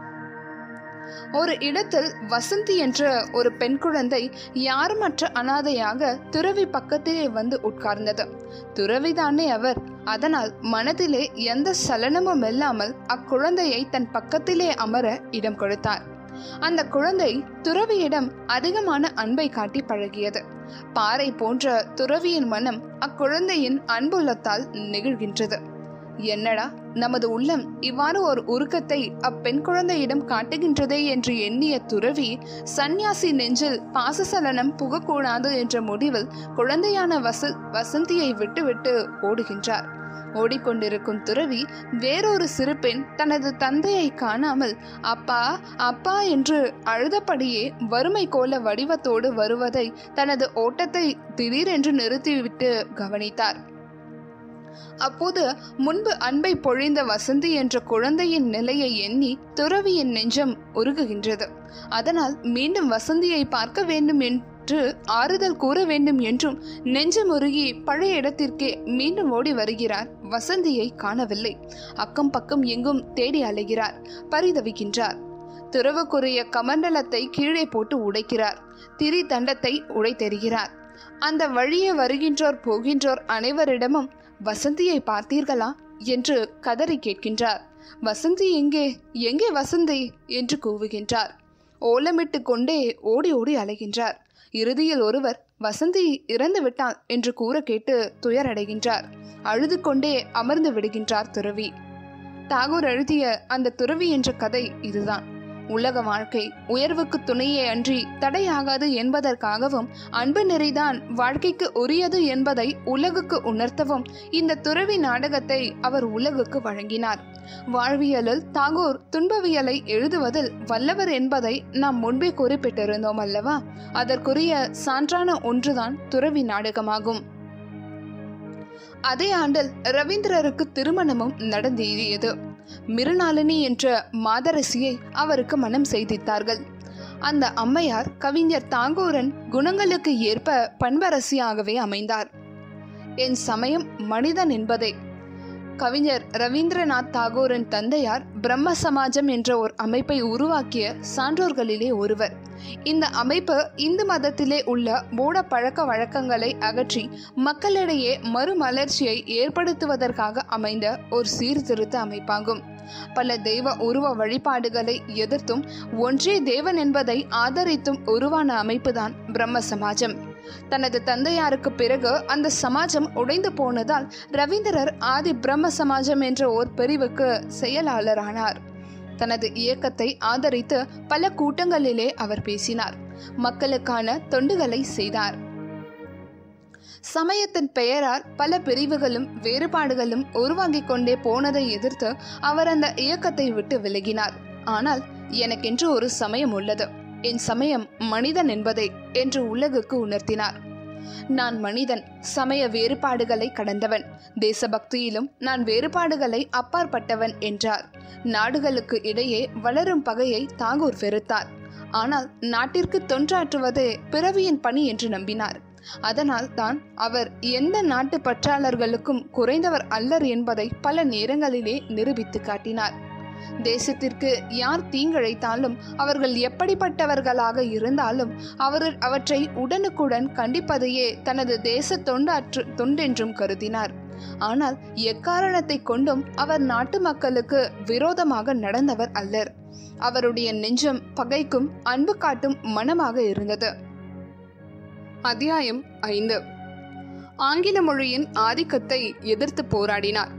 ஒரு இடத்தில் வசந்தி என்ற ஒரு பெண் குழந்தை யாருமற்ற அனாதையாக துறவி பக்கத்திலே வந்து உட்கார்ந்தது. துறவிதானே அவர். அதனால் மனதிலே எந்த சலனமும் இல்லாமல் அக்குழந்தையை தன் பக்கத்திலே அமர இடம் கொடுத்தார். அந்த குழந்தை துறவியிடம் அதிகமான அன்பை காட்டி பழகியது. பாறை போன்ற துறவியின் மனம் அக்குழந்தையின் அன்புள்ளத்தால் நெகிழ்கின்றது. என்னடா, நமது உள்ளம் இவ்வாறு ஒரு உருக்கத்தை அப்பெண் குழந்தையிடம் காட்டுகின்றதே என்று எண்ணிய துறவி சந்நியாசி நெஞ்சில் பாசசலனம் புகக்கூடாது என்ற முடிவில் குழந்தையான வசந்தியை விட்டுவிட்டு ஓடுகின்றார். ஓடிக்கொண்டிருக்கும் துறவி வேறொரு சிறு பெண் தனது தந்தையை காணாமல் அப்பா அப்பா என்று அழுதபடியே வறுமை கோல வடிவத்தோடு வருவதை தனது ஓட்டத்தை திடீரென்று நிறுத்திவிட்டு கவனித்தார். அப்போது முன்பு அன்பை பொழிந்த வசந்தி என்ற குழந்தையின் நிலையை எண்ணி துறவியின் நெஞ்சம் உருகுகின்றது. அதனால் மீண்டும் வசந்தியை பார்க்க வேண்டும் என்று ஆறுதல் கூற வேண்டும் என்றும் நெஞ்சமுருகி பழைய இடத்திற்கே மீண்டும் ஓடி வருகிறார். வசந்தியை காணவில்லை. அக்கம் பக்கம் எங்கும் தேடி அலைகிறார். பரிதவிக்கின்றார். துறவுக்குரிய கமண்டலத்தை கீழே போட்டு உடைக்கிறார். திரி தண்டத்தை உடைத்தெறிகிறார். அந்த வழியே வருகின்றோர் போகின்றோர் அனைவரிடமும் வசந்தியை பார்த்தீர்களா என்று கதறி கேட்கின்றார். வசந்தி எங்கே, எங்கே வசந்தி என்று கூவுகின்றார். ஓலமிட்டு கொண்டே ஓடி ஓடி அலைகின்றார். இறுதியில் ஒருவர் வசந்தி இறந்து விட்டாள் என்று கூற கேட்டு துயரடைகின்றார். அழுது கொண்டே அமர்ந்து விடுகின்றார் துறவி. தாகூர் எழுதிய அந்த துறவி என்ற கதை இதுதான். உலக வாழ்க்கை உயர்வுக்கு துணையே அன்றி தடையாகாது என்பதற்காகவும் அன்பு நெறிதான் வாழ்க்கைக்கு உரியது என்பதை உலகுக்கு உணர்த்தவும் இந்த துறவி நாடகத்தை அவர் உலகுக்கு வழங்கினார். வாழ்வியலில் தாகூர் துன்பவியலை எழுதுவதில் வல்லவர் என்பதை நாம் முன்பே குறிப்பிட்டிருந்தோம் அல்லவா? அதற்குரிய சான்றான ஒன்றுதான் துறவி நாடகமாகும். அதே ஆண்டில் ரவீந்திரருக்கு திருமணமும் நடந்தேறியது. மிருணாளினி என்ற மாதரசியை அவருக்கு மனம் செய்தித்தார்கள். அந்த அம்மையார் கவிஞர் தாகூரின் குணங்களுக்கு ஏற்ப பண்பரசியாகவே அமைந்தார். என் சமயம் மனிதன் என்பதே. கவிஞர் ரவீந்திரநாத் தாகூரின் தந்தையார் பிரம்ம சமாஜம் என்ற ஒரு அமைப்பை உருவாக்கிய சான்றோர்களிலே ஒருவர். இந்த அமைப்பு இந்து மதத்திலே உள்ள மூட பழக்க வழக்கங்களை அகற்றி மக்களிடையே மறுமலர்ச்சியை ஏற்படுத்துவதற்காக அமைந்த ஒரு சீர்திருத்த அமைப்பாகும். பல தெய்வ உருவ வழிபாடுகளை எதிர்த்தும் ஒன்றே தேவன் என்பதை ஆதரித்தும் உருவான அமைப்புதான் பிரம்ம சமாஜம். தனது தந்தையாருக்கு பிறகு அந்த சமாஜம் உடைந்து போனதால் ரவீந்திரர் ஆதி பிரம்ம சமாஜம் என்ற ஓர் பிரிவுக்கு செயலாளரானார். தனது இயக்கத்தை ஆதரித்து பல கூட்டங்களிலே அவர் பேசினார். மக்களுக்கான தொண்டுகளை செய்தார். சமயத்தின் பெயரால் பல பிரிவுகளும் வேறுபாடுகளும் உருவாகிக் கொண்டே போனதை எதிர்த்து அவர் அந்த இயக்கத்தை விட்டு விலகினார். ஆனால் எனக்கென்று ஒரு சமயம் உள்ளது, என் சமயம் மனிதன் என்பதை என்று உலகுக்கு உணர்த்தினார். நான் மனிதன், சமய வேறுபாடுகளை கடந்தவன், தேசபக்தியிலும் நான் வேறுபாடுகளை அப்பாற்பட்டவன் என்றார். நாடுகளுக்கு இடையே வளரும் பகையை தாகூர் வெறுத்தார். ஆனால் நாட்டிற்கு தொண்டாற்றுவதே பிறவியின் பணி என்று நம்பினார். அதனால் தான் அவர் எந்த நாட்டு பற்றாளர்களுக்கும் குறைந்தவர் அல்லர் என்பதை பல நேரங்களிலே நிரூபித்து காட்டினார். தேசத்திற்கு யார் தீங்கிழைத்தாலும் அவர்கள் எப்படிப்பட்டவர்களாக இருந்தாலும் அவற்றை உடனுக்குடன் கண்டிப்பதையே தனது தேச தொண்டென்றும் கருதினார். ஆனால் எக்காரணத்தை கொண்டும் அவர் நாட்டு மக்களுக்கு விரோதமாக நடந்தவர் அல்லர். அவருடைய நெஞ்சம் பகைக்கும் அன்பு காட்டும் மனமாக இருந்தது. அத்தியாயம் 5. ஆங்கில மொழியின் ஆதிக்கத்தை எதிர்த்து போராடினார்.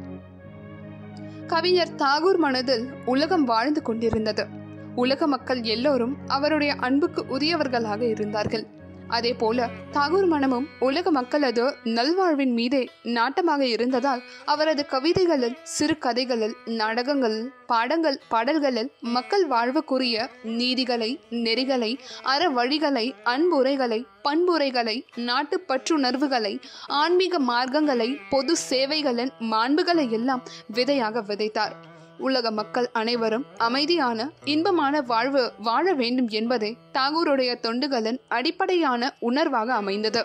கவிஞர் தாகூர் மனதில் உலகம் வாழ்ந்து கொண்டிருந்தது. உலக மக்கள் எல்லோரும் அவருடைய அன்புக்கு உரியவர்களாக இருந்தார்கள். அதே போல தாகூர் மனமும் உலக மக்களது நல்வாழ்வின் மீதே நாட்டமாக இருந்ததால் அவரது கவிதைகளில், சிறு கதைகளில், நாடகங்களில், பாடல்களில் மக்கள் வாழ்வுக்குரிய நீதிகளை, நெறிகளை, அற வழிகளை, அன்புரைகளை, பண்புரைகளை, நாட்டு பற்றுணர்வுகளை, ஆன்மீக மார்க்கங்களை, பொது சேவைகளின் மாண்புகளை எல்லாம் விதையாக விதைத்தார். உலக மக்கள் அனைவரும் அமைதியான இன்பமான வாழ்வு வாழ வேண்டும் என்பதே தாகூருடைய தொண்டுகளின் அடிப்படையான உணர்வாக அமைந்தது.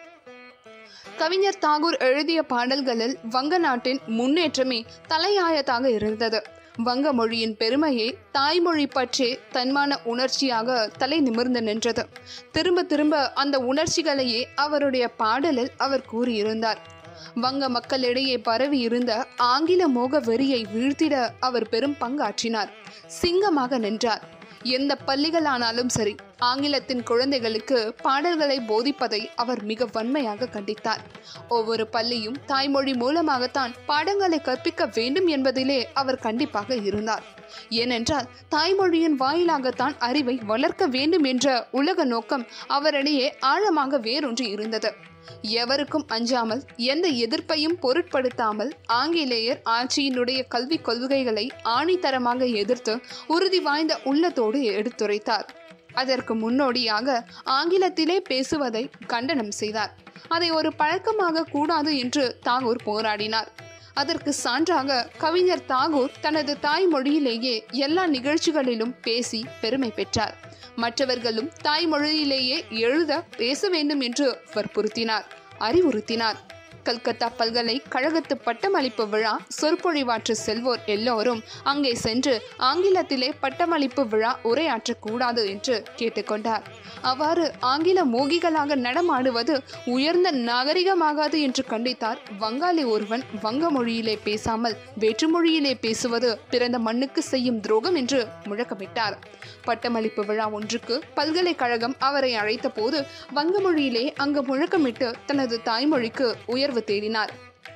கவிஞர் தாகூர் எழுதிய பாடல்களில் வங்க நாட்டின் முன்னேற்றமே தலையாயதாக இருந்தது. வங்க மொழியின் பெருமையே தாய்மொழி பற்றே தன்மான உணர்ச்சியாக தலை நிமிர்ந்து நின்றது. திரும்ப திரும்ப அந்த உணர்ச்சிகளையே அவருடைய பாடலில் அவர் கூறியிருந்தார். வங்க மக்களிடையே பரவி இருந்த ஆங்கில மோக வெறியை வீழ்த்திட அவர் பெரும் பங்காற்றினார். சிங்கமாக நின்றார். எந்த பள்ளிகளானாலும் சரி, ஆங்கிலத்தின் குழந்தைகளுக்கு பாடல்களை போதிப்பதை அவர் மிக வன்மையாக கண்டித்தார். ஒவ்வொரு பள்ளியும் தாய்மொழி மூலமாகத்தான் பாடங்களை கற்பிக்க வேண்டும் என்பதிலே அவர் கண்டிப்பாக இருந்தார். ஏனென்றால் தாய்மொழியின் வாயிலாகத்தான் அறிவை வளர்க்க வேண்டும் என்ற உலக நோக்கம் அவரிடையே ஆழமாக வேரூன்றி இருந்தது. எவருக்கும் அஞ்சாமல், எந்த எதிர்ப்பையும் பொருட்படுத்தாமல் ஆங்கிலேயர் ஆட்சியினுடைய கல்வி கொள்கைகளை ஆணித்தரமாக எதிர்த்து உறுதி வாய்ந்த உள்ளத்தோடு எடுத்துரைத்தார். அதற்கு முன்னோடியாக ஆங்கிலத்திலே பேசுவதை கண்டனம் செய்தார். அதை ஒரு பழக்கமாக கூடாது என்று தாகூர் போராடினார். அதற்கு சான்றாக கவிஞர் தாகூர் தனது தாய்மொழியிலேயே எல்லா நிகழ்ச்சிகளிலும் பேசி பெருமை பெற்றார். மற்றவர்களும் தாய்மொழியிலேயே எழுத பேச வேண்டும் என்று வற்புறுத்தினார், அறிவுறுத்தினார். கல்கத்தா பல்கலைக்கழகத்து பட்டமளிப்பு விழா சொற்பொழிவாற்ற செல்வோர் எல்லோரும் அங்கே சென்று ஆங்கிலத்திலே பட்டமளிப்பு விழா உரையாற்றக்கூடாது என்று கேட்டுக்கொண்டார். அவ்வாறு ஆங்கில மோகிகளாக நடமாடுவது உயர்ந்த நாகரிகமாகாது என்று கண்டித்தார் வங்காளி ஒருவன். வங்க மொழியிலே பேசாமல் வேற்றுமொழியிலே பேசுவது பிறந்த மண்ணுக்கு செய்யும் துரோகம் என்று முழக்கமிட்டார். பட்டமளிப்பு விழா ஒன்றுக்கு பல்கலைக்கழகம் அவரை அழைத்த போது வங்க மொழியிலே அங்கு முழக்கமிட்டு தனது தாய்மொழிக்கு உயர்வு தேடினார்.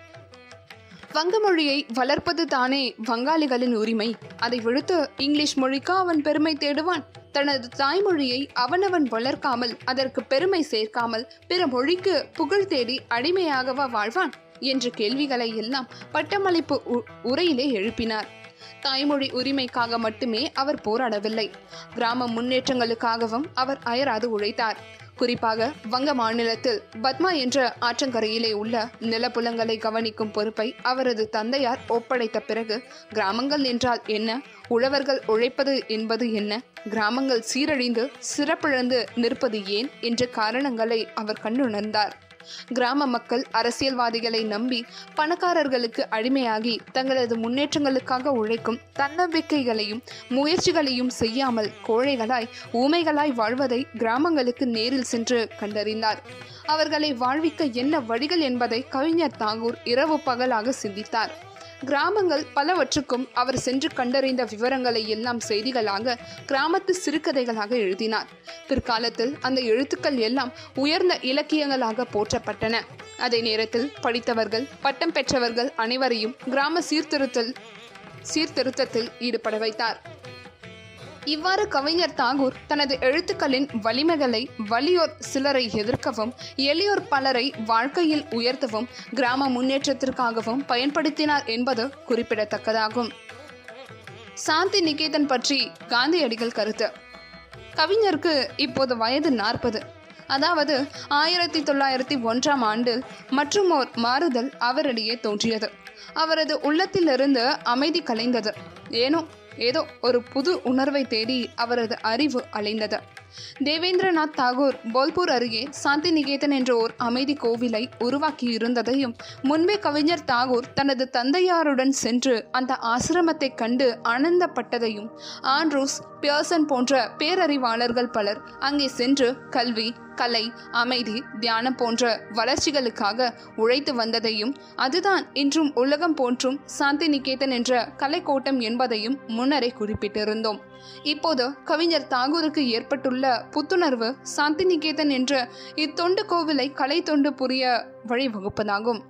வங்க மொழியை வளர்ப்பது தானே வங்காளிகளின் உரிமை. அதை விடுத்து இங்கிலீஷ் மொழிக்கு அவன் பெருமை தேடுவான். தனது தாய்மொழியை அவனவன் வளர்க்காமல் அதற்கு பெருமை சேர்க்காமல் பிற மொழிக்கு புகழ் தேடி அடிமையாகவா வாழ்வான் என்ற கேள்விகளை எல்லாம் பட்டமளிப்பு உரையிலே எழுப்பினார். தாய்மொழி உரிமைக்காக மட்டுமே அவர் போராடவில்லை, கிராம முன்னேற்றங்களுக்காகவும் அவர் அயராது உழைத்தார். குறிப்பாக வங்க மாநிலத்தில் பத்மா என்ற ஆற்றங்கரையிலே உள்ள நிலப்புலங்களை கவனிக்கும் பொறுப்பை அவரது தந்தையார் ஒப்படைத்த பிறகு கிராமங்கள் என்றால் என்ன, உழவர்கள் உழைப்பது என்பது என்ன, கிராமங்கள் சீரழிந்து சிறப்பிழந்து நிற்பது ஏன் என்ற காரணங்களை அவர் கண்டுணர்ந்தார். கிராம மக்கள் அரசியல்வாதிகளை நம்பி பணக்காரர்களுக்கு அடிமையாகி தங்களது முன்னேற்றங்களுக்காக உழைக்கும் தன்னம்பிக்கைகளையும் முயற்சிகளையும் செய்யாமல் கோழைகளாய் ஊமைகளாய் வாழ்வதை கிராமங்களுக்கு நேரில் சென்று கண்டறிந்தார். அவர்களை வாழ்விக்க என்ன வழிகள் என்பதை கவிஞர் தாகூர் இரவு பகலாக சிந்தித்தார். கிராமங்கள் பலவற்றுக்கும் அவர் சென்று கண்டறிந்த விவரங்களை எல்லாம் செய்திகளாக கிராமத்து சிறுகதைகளாக எழுதினார். பிற்காலத்தில் அந்த எழுத்துக்கள் எல்லாம் உயர்ந்த இலக்கியங்களாக போற்றப்பட்டன. அதே நேரத்தில் படித்தவர்கள் பட்டம் பெற்றவர்கள் அனைவரையும் கிராம சீர்திருத்தத்தில் ஈடுபட வைத்தார். இவ்வாறு கவிஞர் தாகூர் தனது எழுத்துக்களின் வலிமைகளை வலியோர் சிலரை எதிர்க்கவும் எளியோர் பலரை வாழ்க்கையில் உயர்த்தவும் கிராம முன்னேற்றத்திற்காகவும் பயன்படுத்தினார் என்பது குறிப்பிடத்தக்கதாகும். சாந்தி நிகேதன் பற்றி காந்தியடிகள் கருத்து. கவிஞருக்கு இப்போது வயது 40. அதாவது 1901ஆம் ஆண்டில் மற்றும் ஓர் மாறுதல் அவரிடையே தோன்றியது. அவரது உள்ளத்திலிருந்து அமைதி கலைந்தது. ஏதோ ஒரு புது உணர்வை தேடி அவரது அறிவு அலைந்தது. தேவேந்திரநாத் தாகூர் போல்பூர் அருகே சாந்தி நிகேதன் என்ற ஓர் அமைதி கோவிலை உருவாக்கி இருந்ததையும் முன்பே கவிஞர் தாகூர் தனது தந்தையாருடன் சென்று அந்த ஆசிரமத்தை கண்டு ஆனந்தப்பட்டதையும் ஆண்ட்ரூஸ் பியர்சன் போன்ற பேரறிவாளர்கள் பலர் அங்கே சென்று கல்வி கலை அமைதி தியானம் போன்ற வளர்ச்சிகளுக்காக உழைத்து வந்ததையும் அதுதான் இன்றும் உலகம் போற்றும் சாந்தி நிகேதன் என்ற கலைக்கோட்டம் என்பதையும் முன்னரே குறிப்பிட்டிருந்தோம். இப்போது கவிஞர் தாகூருக்கு ஏற்பட்டுள்ள புத்துணர்வு சாந்தி நிகேதன் என்ற இத்தொண்டு கோவிலை கலை தொண்டு புரிய வழிவகுப்பதாகும்.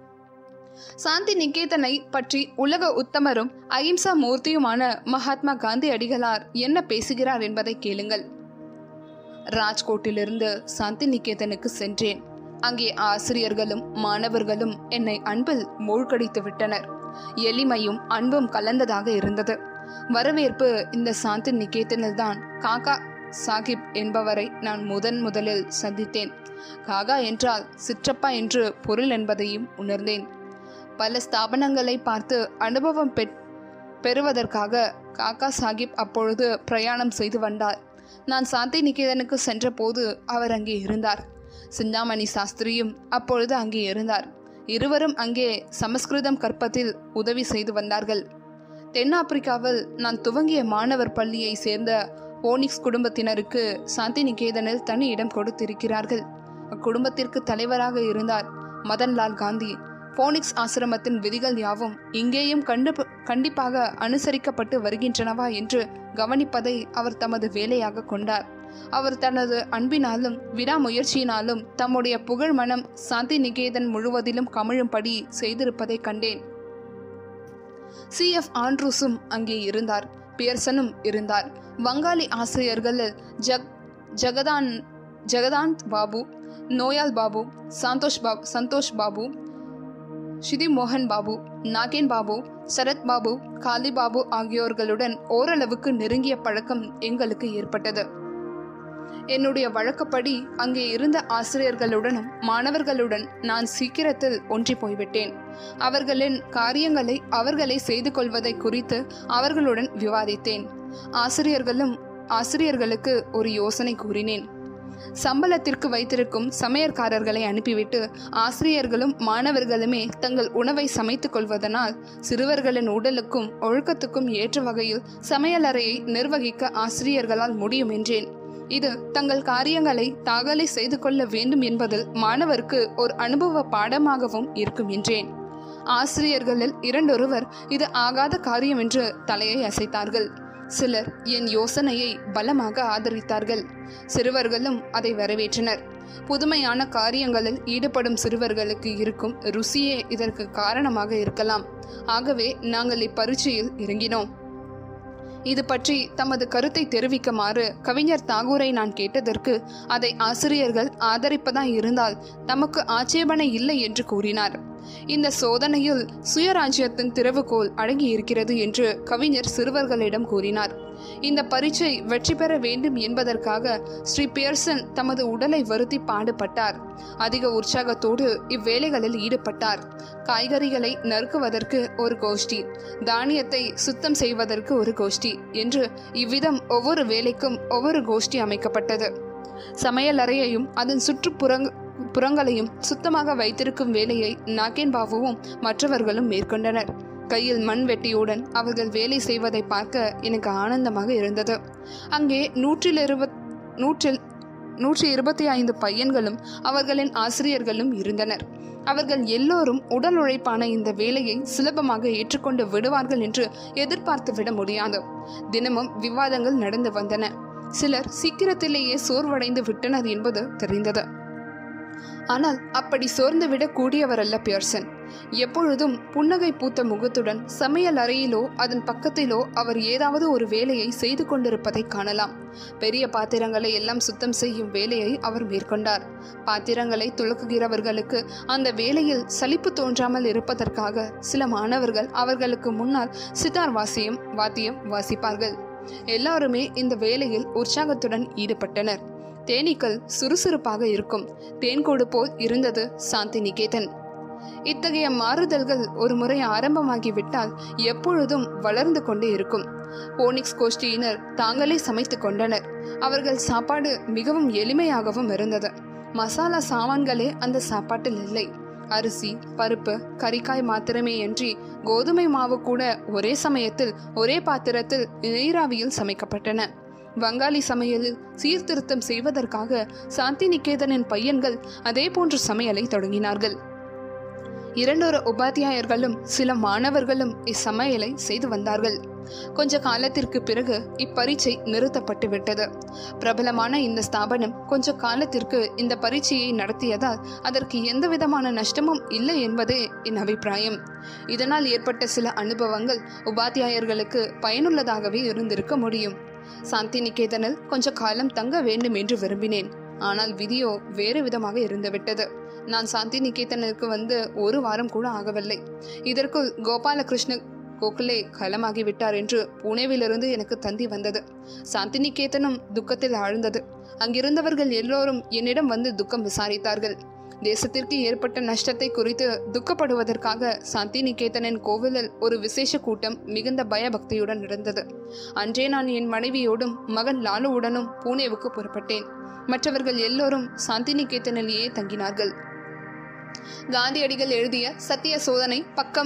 சாந்தி நிகேதனை பற்றி உலக உத்தமரும் அகிம்சா மூர்த்தியுமான மகாத்மா காந்தி அடிகளார் என்ன பேசுகிறார் என்பதை கேளுங்கள். ராஜ்கோட்டிலிருந்து சாந்தி நிகேதனுக்கு சென்றேன். அங்கே ஆசிரியர்களும் மாணவர்களும் என்னை அன்பில் மூழ்கடித்து விட்டனர். எளிமையும் அன்பும் கலந்ததாக இருந்தது. வரவேற்பு இந்த சாந்தி நிகேதனில் தான் காக்கா சாஹிப் என்பவரை நான் முதலில் சந்தித்தேன். காகா என்றால் சிற்றப்பா என்று பொருள் என்பதையும் உணர்ந்தேன். பல ஸ்தாபனங்களை பார்த்து அனுபவம் பெறுவதற்காக காக்கா சாஹிப் அப்பொழுது பிரயாணம் செய்து வந்தார். நான் சாந்தி நிகேதனுக்கு சென்ற போது அவர் அங்கே இருந்தார். சிந்தாமணி சாஸ்திரியும் அப்பொழுது அங்கே இருந்தார். இருவரும் அங்கே சமஸ்கிருதம் கற்பதில் உதவி செய்து வந்தார்கள். தென்னாப்பிரிக்காவில் நான் துவங்கிய மாணவர் பள்ளியை சேர்ந்த போனிக்ஸ் குடும்பத்தினருக்கு சாந்தி நிகேதனில் தனி இடம் கொடுத்திருக்கிறார்கள். அக்குடும்பத்திற்கு தலைவராக இருந்தார் மதன்லால் காந்தி. போனிக்ஸ் ஆசிரமத்தின் விதிகள் யாவும் இங்கேயும் கண்டிப்பாக அனுசரிக்கப்பட்டு வருகின்றனவா என்று கவனிப்பதை அவர் தமது வேலையாக கொண்டார். அவர் தனது அன்பினாலும் விடாமுயற்சியினாலும் தம்முடைய புகழ் மனம் சாந்தி நிகேதன் முழுவதிலும் கமிழும்படி செய்திருப்பதை கண்டேன். CF ஆண்ட்ரூஸும் அங்கே இருந்தார். பியர்சனும் இருந்தார். வங்காளி ஆசிரியர்களில் ஜெகதாந்த் பாபு, நோயால் பாபு, சந்தோஷ் பாபு, ஸ்ரீ மோகன் பாபு, நாகேன் பாபு, சரத் பாபு, காளி பாபு ஆகியோர்களுடன் ஓரளவுக்கு நெருங்கிய பழக்கம் எங்களுக்கு ஏற்பட்டது. என்னுடைய வழக்கப்படி அங்கே இருந்த ஆசிரியர்களுடனும் மாணவர்களுடன் நான் சீக்கிரத்தில் ஒன்றி போய்விட்டேன். அவர்களின் காரியங்களை அவர்களே செய்து கொள்வதை குறித்து அவர்களுடன் விவாதித்தேன். ஆசிரியர்களுக்கு ஒரு யோசனை கூறினேன். சம்பளத்திற்கு வைத்திருக்கும் சமையற்காரர்களை அனுப்பிவிட்டு ஆசிரியர்களும் மாணவர்களுமே தங்கள் உணவை சமைத்துக் கொள்வதனால் சிறுவர்களின் உடலுக்கும் ஒழுக்கத்துக்கும் ஏற்ற வகையில் சமையலறையை நிர்வகிக்க ஆசிரியர்களால் முடியும் என்றேன். இது தங்கள் காரியங்களை தாங்களே செய்து கொள்ள வேண்டும் என்பதில் மாணவருக்கு ஒரு அனுபவ பாடமாகவும் இருக்கும் என்றேன். ஆசிரியர்களில் இரண்டொருவர் இது ஆகாத காரியம் என்று தலையை அசைத்தார்கள். சிலர் என் யோசனையை பலமாக ஆதரித்தார்கள். சிறுவர்களும் அதை வரவேற்றனர். புதுமையான காரியங்களில் ஈடுபடும் சிறுவர்களுக்கு இருக்கும் ருசியே இதற்கு காரணமாக இருக்கலாம். ஆகவே நாங்கள் இப்பரீட்சையில் இறங்கினோம். இது பற்றி தமது கருத்தை தெரிவிக்குமாறு கவிஞர் தாகூரை நான் கேட்டதற்கு அதை ஆசிரியர்கள் ஆதரிப்பதா இருந்தால் தமக்கு ஆட்சேபனை இல்லை என்று கூறினார். இந்த சோதனையில் சுயராஜ்யத்தின் திறவுகோல் அடங்கி இருக்கிறது என்று கவிஞர் சிறுவர்களிடம் கூறினார். இந்த பரீட்சை வெற்றி பெற வேண்டும் என்பதற்காக ஸ்ரீ பியர்சன் தமது உடலை வருத்தி பாடுபட்டார். அதிக உற்சாகத்தோடு இவ்வேலைகளில் ஈடுபட்டார். காய்கறிகளை நறுக்குவதற்கு ஒரு கோஷ்டி, தானியத்தை சுத்தம் செய்வதற்கு ஒரு கோஷ்டி என்று இவ்விதம் ஒவ்வொரு வேலைக்கும் ஒவ்வொரு கோஷ்டி அமைக்கப்பட்டது. சமையல் அறையையும் அதன் புறங்களையும் சுத்தமாக வைத்திருக்கும் வேலையை நாகேன் பாபுவும் மற்றவர்களும் மேற்கொண்டனர். கையில் மண் வெட்டியுடன் அவர்கள் வேலை செய்வதை பார்க்க எனக்கு ஆனந்தமாக இருந்தது. அங்கே 125 பையன்களும் அவர்களின் ஆசிரியர்களும் இருந்தனர். அவர்கள் எல்லோரும் உடல் உழைப்பான இந்த வேலையை சுலபமாக ஏற்றுக்கொண்டு விடுவார்கள் என்று எதிர்பார்த்து விட முடியாது. தினமும் விவாதங்கள் நடந்து வந்தன. சிலர் சீக்கிரத்திலேயே சோர்வடைந்து விட்டனர் என்பது தெரிந்தது. ஆனால் அப்படி சோர்ந்துவிடக் கூடியவரல்ல பியர்சன். எப்பொழுதும் புன்னகை பூத்த முகத்துடன் சமையல் அறையிலோ அதன் பக்கத்திலோ அவர் ஏதாவது ஒரு வேலையை செய்து கொண்டிருப்பதை காணலாம். பெரிய பாத்திரங்களை எல்லாம் சுத்தம் செய்யும் வேலையை அவர் மேற்கொண்டார். பாத்திரங்களை துலக்குகிறவர்களுக்கு அந்த வேலையில் சலிப்பு தோன்றாமல் இருப்பதற்காக சில மாணவர்கள் அவர்களுக்கு முன்னால் சித்தார் வாத்தியம் வாசிப்பார்கள். எல்லாருமே இந்த வேலையில் உற்சாகத்துடன் ஈடுபட்டனர். தேனீக்கள் சுறுசுறுப்பாக இருக்கும். தேன்கூடு போல் இருந்தது சாந்தி நிகேதன். இத்தகைய மாறுதல்கள் ஒரு முறை ஆரம்பமாகிவிட்டால் எப்பொழுதும் வளர்ந்து கொண்டே இருக்கும். போனிக்ஸ் கோஷ்டியினர் தாங்களே சமைத்து கொண்டனர். அவர்கள் சாப்பாடு மிகவும் எளிமையாகவும் இருந்தது. மசாலா சாமான்களே அந்த சாப்பாட்டில் இல்லை. அரிசி, பருப்பு, கறிக்காய் மாத்திரமே அன்றி கோதுமை மாவு கூட ஒரே சமயத்தில் ஒரே பாத்திரத்தில் நீராவியில் சமைக்கப்பட்டன. வங்காளி சமையலில் சீர்திருத்தம் செய்வதற்காக சாந்தி நிகேதனின் பையன்கள் அதே போன்ற சமையலை தொடங்கினார்கள். 2 உபாத்தியாயர்களும் சில மாணவர்களும் இச்சமையலை செய்து வந்தார்கள். கொஞ்ச காலத்திற்கு பிறகு இப்பரீட்சை நிறுத்தப்பட்டு விட்டது. பிரபலமான இந்த ஸ்தாபனம் கொஞ்ச காலத்திற்கு இந்த பரீட்சையை நடத்தியதால் அதற்கு எந்த விதமான நஷ்டமும் இல்லை என்பதே என் அபிப்பிராயம். இதனால் ஏற்பட்ட சில அனுபவங்கள் உபாத்தியாயர்களுக்கு பயனுள்ளதாகவே இருந்திருக்க முடியும். சாந்தி நிகேதனில் கொஞ்ச காலம் தங்க வேண்டும் என்று விரும்பினேன். ஆனால் விதியோ வேறு விதமாக இருந்துவிட்டது. நான் சாந்தி நிகேதனுக்கு வந்து 1 வாரம் கூட ஆகவில்லை. இதற்குள் கோபாலகிருஷ்ண கோகலே களமாகிவிட்டார் என்று புனேவிலிருந்து எனக்கு தந்தி வந்தது. சாந்தி நிகேதனும் துக்கத்தில் ஆழ்ந்தது. அங்கிருந்தவர்கள் எல்லோரும் என்னிடம் வந்து துக்கம் விசாரித்தார்கள். தேசத்திற்கு ஏற்பட்ட நஷ்டத்தை குறித்து துக்கப்படுவதற்காக சாந்தி நிகேதனின் கோவிலில் ஒரு விசேஷ கூட்டம் மிகுந்த பயபக்தியுடன் நடந்தது. அன்றே நான் என் மனைவியோடும் மகன் லாலுவுடனும் பூனேவுக்கு புறப்பட்டேன். மற்றவர்கள் எல்லோரும் சாந்தி நிகேதனிலேயே தங்கினார்கள். காந்தியடிகள் எழுதிய சத்திய சோதனை பக்கம்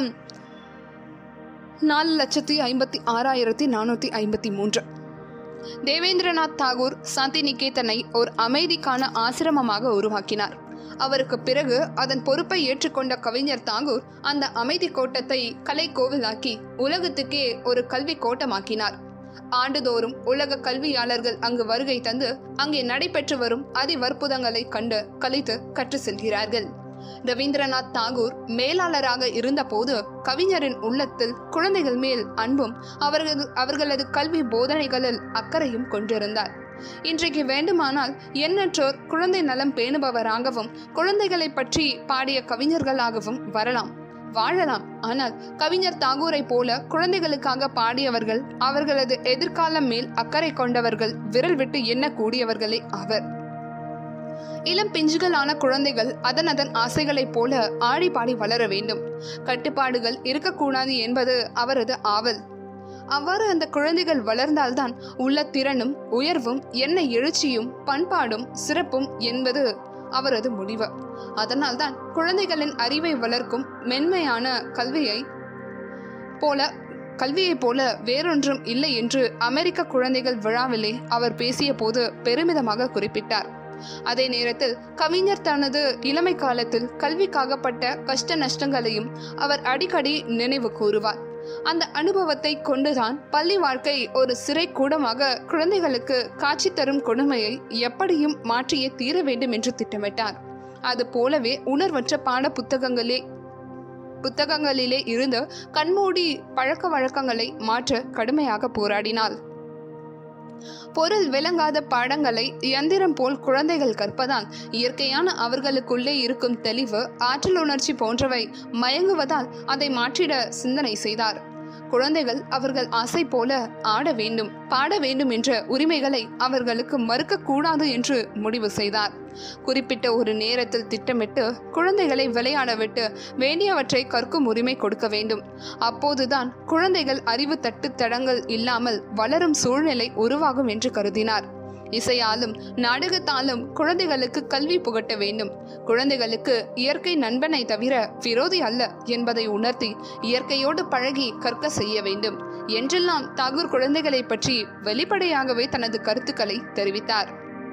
4,56,453. தேவேந்திரநாத் தாகூர் சாந்தி நிகேதனை ஒரு அமைதிக்கான ஆசிரமமாக உருவாக்கினார். அவருக்கு பிறகு அதன் பொறுப்பை ஏற்றுக்கொண்ட கவிஞர் தாகூர் அந்த அமைதி கோட்டத்தை கலை கோவிலாக்கி உலகத்துக்கே ஒரு கல்வி கோட்டமாக்கினார். ஆண்டுதோறும் உலக கல்வியாளர்கள் அங்கு வருகை தந்து அங்கே நடைபெற்று வரும் அதிவற்புதங்களை கண்டு கலித்து கற்று செல்கிறார்கள். ரவீந்திரநாத் தாகூர் மேலாளராக இருந்தபோது கவிஞரின் உள்ளத்தில் குழந்தைகள் மேல் அன்பும் அவர்களது கல்வி போதனைகளில் அக்கறையும் கொண்டிருந்தார். இன்றைக்கு வேண்டுமானால் எண்ணற்றோர் குழந்தை நலம் பேணுபவராகவும் குழந்தைகளை பற்றி பாடிய கவிஞர்களாகவும் வரலாம், வாழலாம். ஆனால் கவிஞர் தாகூரை போல குழந்தைகளுக்காக பாடியவர்கள், அவர்களது எதிர்காலம் மேல் அக்கறை கொண்டவர்கள் விரல் விட்டு எண்ணக்கூடியவர்களே ஆவர். இளம் பிஞ்சுகளான குழந்தைகள் அதன் ஆசைகளைப் போல ஆடி பாடி வளர வேண்டும். கட்டுப்பாடுகள் இருக்கக்கூடாது என்பது அவரது ஆவல். அவ்வாறு அந்த குழந்தைகள் வளர்ந்தால்தான் உள்ள திறனும் உயர்வும் என்ன எழுச்சியும் பண்பாடும் சிறப்பும் என்பது அவரது முடிவு. அதனால்தான் குழந்தைகளின் அறிவை வளர்க்கும் மென்மையான கல்வியை போல கல்வியைப் போல வேறொன்றும் இல்லை என்று அமெரிக்க குழந்தைகள் விழாவிலே அவர் பேசிய போது பெருமிதமாக குறிப்பிட்டார். அதே நேரத்தில் கவிஞர் தனது இளமை காலத்தில் கல்விக்காகப்பட்ட கஷ்ட நஷ்டங்களையும் அவர் அடிக்கடி நினைவு கூறுவார். அந்த அனுபவத்தை கொண்டுதான் பள்ளி வாழ்க்கை ஒரு சிறை கூடமாக குழந்தைகளுக்கு காட்சி தரும் கொடுமையை எப்படியும் மாற்றியே தீர வேண்டும் என்று திட்டமிட்டார். அது போலவே உணர்வற்ற பாட புத்தகங்களிலே இருந்து கண்மூடி பழக்க வழக்கங்களை மாற்ற கடுமையாக போராடினாள். பொருள் விளங்காத பாடங்களை இயந்திரம் போல் குழந்தைகள் கற்பதால் இயற்கையான அவர்களுக்குள்ளே இருக்கும் தெளிவு, ஆற்றல் உணர்ச்சி போன்றவை மயங்குவதால் அதை மாற்றிட சிந்தனை செய்தார். குழந்தைகள் அவர்கள் ஆசை போல ஆட வேண்டும், பாட வேண்டும் என்ற உரிமைகளை அவர்களுக்கு மறுக்கக்கூடாது என்று முடிவு செய்தார். குறிப்பிட்ட ஒரு நேரத்தில் திட்டமிட்டு குழந்தைகளை விளையாட விட்டு வேண்டியவற்றை கற்கும் உரிமை கொடுக்க வேண்டும். அப்போதுதான் குழந்தைகள் அறிவு தட்டுத்தடங்கள் இல்லாமல் வளரும் சூழ்நிலை உருவாகும் என்று கருதினார். இசையாலும் நாடகத்தாலும் குழந்தைகளுக்கு கல்வி புகட்ட வேண்டும். குழந்தைகளுக்கு இயற்கை நண்பனை தவிர விரோதி அல்ல என்பதை உணர்த்தி இயற்கையோடு பழகி கற்க செய்ய வேண்டும் என்றெல்லாம் தாகூர் குழந்தைகளை பற்றி வெளிப்படையாகவே தனது கருத்துக்களை தெரிவித்தார்.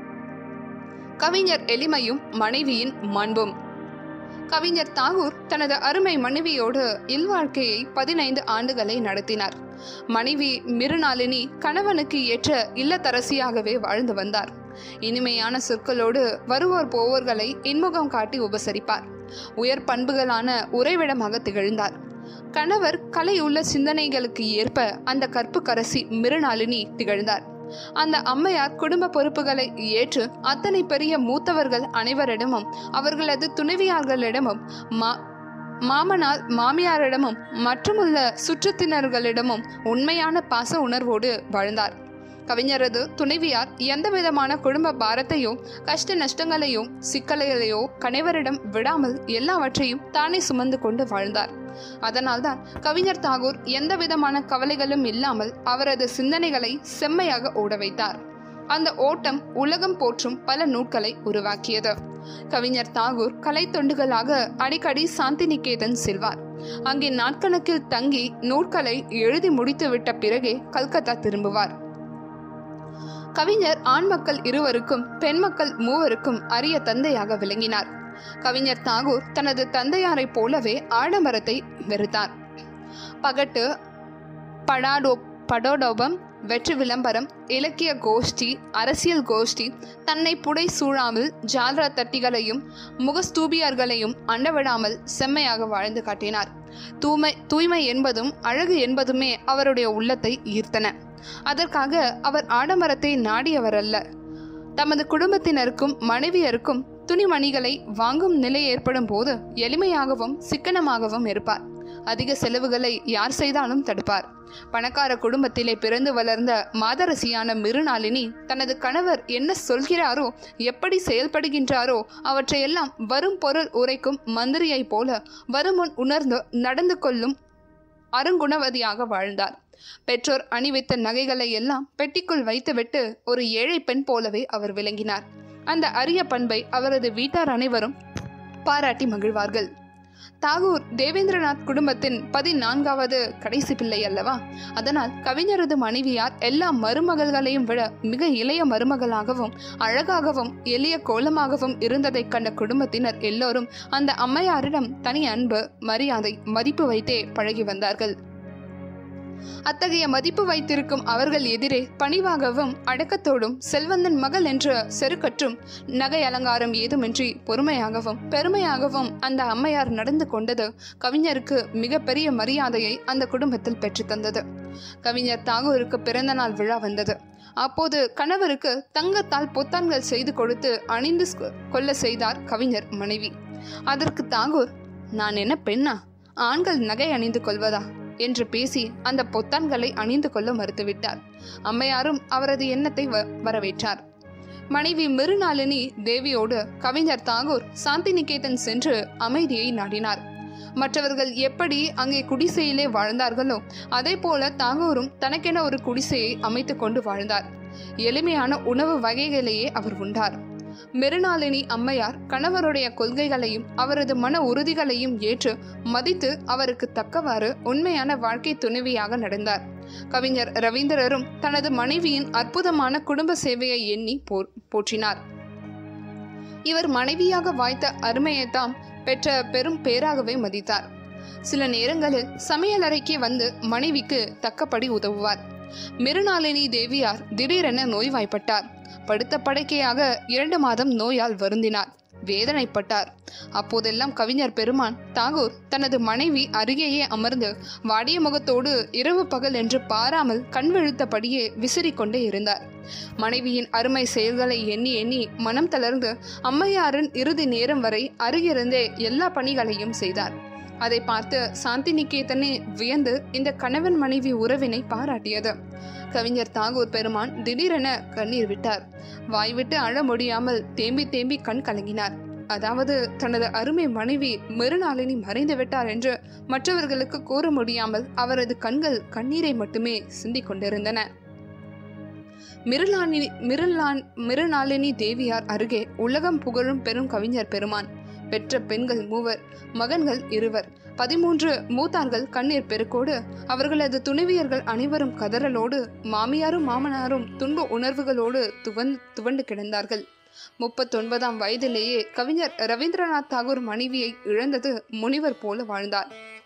கவிஞர் எளிமையும் மனைவியின் மாண்பும். கவிஞர் தாகூர் தனது அருமை மனைவியோடு இல்வாழ்க்கையை 15 ஆண்டுகளை நடத்தினார். மனைவி மிருநாளினி கணவனுக்கு ஏற்ற இல்லத்தரசியாகவே வாழ்ந்து வந்தார். இனிமையான சொற்களோடு வருவோர் போவோர்களை இன்முகம் காட்டி உபசரிப்பார். உயர் பண்புகளான உறைவிடமாக திகழ்ந்தார். கணவர் கலை உள்ள சிந்தனைகளுக்கு ஏற்ப அந்த கற்புக்கரசி மிருநாளினி திகழ்ந்தார். அந்த அம்மையார் குடும்ப பொறுப்புகளை ஏற்று அத்தனை பெரிய மூத்தவர்கள் அனைவரிடமும் அவர்களது துணைவியார்களிடமும் மாமனார் மாமியாரிடமும் மற்றுமுள்ள சுற்றத்தினர்களிடமும் உண்மையான பாச உணர்வோடு வாழ்ந்தார். கவிஞரது துணைவியார் எந்த விதமான குடும்ப பாரத்தையோ கஷ்ட நஷ்டங்களையோ சிக்கல்களையோ கணவரிடம் விடாமல் எல்லாவற்றையும் தானே சுமந்து கொண்டு வாழ்ந்தார். அதனால்தான் கவிஞர் தாகூர் எந்த விதமான கவலைகளும் இல்லாமல் அவரது சிந்தனைகளை செம்மையாக ஓட வைத்தார். அந்த ஓட்டம் உலகம் போற்றும் பல நூல்களை உருவாக்கியது. கவிஞர் தாகூர் கலை தொண்டுகளாக அடிக்கடி சாந்திநிகேதன் செல்வார். அங்கே நாட்கணக்கில் தங்கி நூல்களை எழுதி முடித்துவிட்ட பிறகே கல்கத்தா திரும்புவார். கவிஞர் ஆண் மக்கள் 2 பெண் மக்கள் 3 அரிய தந்தையாக விளங்கினார். கவிஞர் தாகூர் தனது தந்தையாரை போலவே ஆடம்பரத்தை வெறுத்தார். பகட்டு, படோடோபம், வெற்றி விளம்பரம், இலக்கிய கோஷ்டி, அரசியல் கோஷ்டி, தன்னை புடை சூழாமல் ஜால்ரா தட்டிகளையும் முகஸ்தூபியர்களையும் அண்டவிடாமல் செம்மையாக வாழ்ந்து காட்டினார். தூய்மை என்பதும் அழகு என்பதுமே அவருடைய உள்ளத்தை ஈர்த்தன. அதற்காக அவர் ஆடம்பரத்தை நாடியவர் அல்ல. தமது குடும்பத்தினருக்கும் மனைவியருக்கும் துணிமணிகளை வாங்கும் நிலை ஏற்படும் போது எளிமையாகவும் சிக்கனமாகவும் இருப்பார். அதிக செலவுகளை யார் செய்தாலும் தடுப்பார். பணக்கார குடும்பத்திலே பிறந்து வளர்ந்த மாதரசியான மிருநாளினி தனது கணவர் என்ன சொல்கிறாரோ, எப்படி செயல்படுகின்றாரோ அவற்றையெல்லாம் வரும் பொருள் உரைக்கும் மந்திரியை போல வருமுன் உணர்ந்து நடந்து கொள்ளும் அருங்குணவதியாக வாழ்ந்தார். பெற்றோர் அணிவித்த நகைகளை எல்லாம் பெட்டிக்குள் வைத்துவிட்டு ஒரு ஏழை பெண் போலவே அவர் விளங்கினார். அந்த அரிய பண்பை அவரது வீட்டார் அனைவரும் பாராட்டி மகிழ்வார்கள். தாகூர் தேவேந்திரநாத் குடும்பத்தின் 14வது கடைசி பிள்ளை அல்லவா? அதனால் கவிஞரது மனைவியார் எல்லா மருமகள்களையும் விட மிக இளைய மருமகளாகவும் அழகாகவும் எளிய கோலமாகவும் இருந்ததை கண்ட குடும்பத்தினர் எல்லோரும் அந்த அம்மையாரிடம் தனி அன்பு, மரியாதை, மதிப்பு வைத்தே பழகி வந்தார்கள். அத்தகைய மதிப்பு வைத்திருக்கும் அவர்கள் எதிரே பணிவாகவும் அடக்கத்தோடும் செல்வந்தன் மகள் என்ற செருக்கற்றும் நகை அலங்காரம் ஏதுமின்றி பொறுமையாகவும் பெருமையாகவும் அந்த அம்மையார் நடந்து கொண்டது கவிஞருக்கு மிகப்பெரிய மரியாதையை அந்த குடும்பத்தில் பெற்று தந்தது. கவிஞர் தாகூருக்கு பிறந்த நாள் விழா வந்தது. அப்போது கணவருக்கு தங்கத்தால் பொத்தான்கள் செய்து கொடுத்து அணிந்து கொள்ள செய்தார் கவிஞர் மனைவி. அதற்கு தாகூர், நான் என்ன பெண்ணா, ஆண்கள் நகை அணிந்து கொள்வதா என்று பேசி அந்த பொத்தான்களை அணிந்து கொள்ள மறுத்துவிட்டார். அம்மையாரும் அவரது எண்ணத்தை வரவேற்றார். மனைவி மிருநாளினி தேவியோடு கவிஞர் தாகூர் சாந்திநிகேதன் சென்று அமைதியை நாடினார். மற்றவர்கள் எப்படி அங்கே குடிசையிலே வாழ்ந்தார்களோ அதே போல தாகூரும் தனக்கென ஒரு குடிசையை அமைத்து கொண்டு வாழ்ந்தார். எளிமையான உணவு வகைகளையே அவர் உண்டார். மிருணாளினி அம்மையார் கணவருடைய கொள்கைகளையும் அவரது மன உறுதிகளையும் ஏற்று மதித்து அவருக்கு தக்கவாறு உண்மையான வாழ்க்கை துணைவியாக நடந்தார். கவிஞர் ரவீந்திரரும் தனது மனைவியின் அற்புதமான குடும்ப சேவையை எண்ணி போற்றினார். இவர் மனைவியாக வாய்த்த அருமையைத்தாம் பெற்ற பெரும் பேராகவே மதித்தார். சில நேரங்களில் சமையலறைக்கு வந்து மனைவிக்கு தக்கபடி உதவுவார். மிருணாளினி தேவியார் திடீரென நோய்வாய்ப்பட்டார். படுத்த படுக்கையாக 2 மாதம் நோயால் வருந்தினார், வேதனைப்பட்டார். அப்போதெல்லாம் கவிஞர் பெருமான் தாகூர் தனது மனைவி அருகேயே அமர்ந்து வாடிய முகத்தோடு இரவு பகல் என்று பாராமல் கண் விழுத்தபடியே விசிறிக்கொண்டே இருந்தார். மனைவியின் அருமை செயல்களை எண்ணி எண்ணி மனம் தளர்ந்து அம்மையாரின் இறுதி நேரம் வரை அருகிருந்தே எல்லா பணிகளையும் செய்தார். அதை பார்த்து சாந்தி நிகேதனே வியந்து இந்த கணவன் மனைவி உறவினை பாராட்டியது. கவிஞர் தாகூர் பெருமான் திடீரென கண்ணீர் விட்டார். வாய்விட்டு அழ முடியாமல் தேம்பி தேம்பி கண் கலங்கினார். அதாவது தனது அருமை மனைவி மிருணாளினி மறைந்து விட்டார் என்று மற்றவர்களுக்கு கூற முடியாமல் அவரது கண்கள் கண்ணீரை மட்டுமே சிந்திக் கொண்டிருந்தன. மிருணாளினி தேவியார் அருகே உலகம் புகழும் பெரும் கவிஞர் பெருமான். பெற்ற பெண்கள் 3, மகன்கள் 2, 13 மூத்தார்கள் கண்ணீர் பெருக்கோடு, அவர்களது துணைவியர்கள் அனைவரும் கதறலோடு, மாமியாரும் மாமனாரும் துன்ப உணர்வுகளோடு துவண்டு கிடந்தார்கள். 39ஆம் வயதிலேயே கவிஞர் ரவீந்திரநாத் தாகூர் மனைவியை இழந்தது முனிவர் போல வாழ்ந்தார்.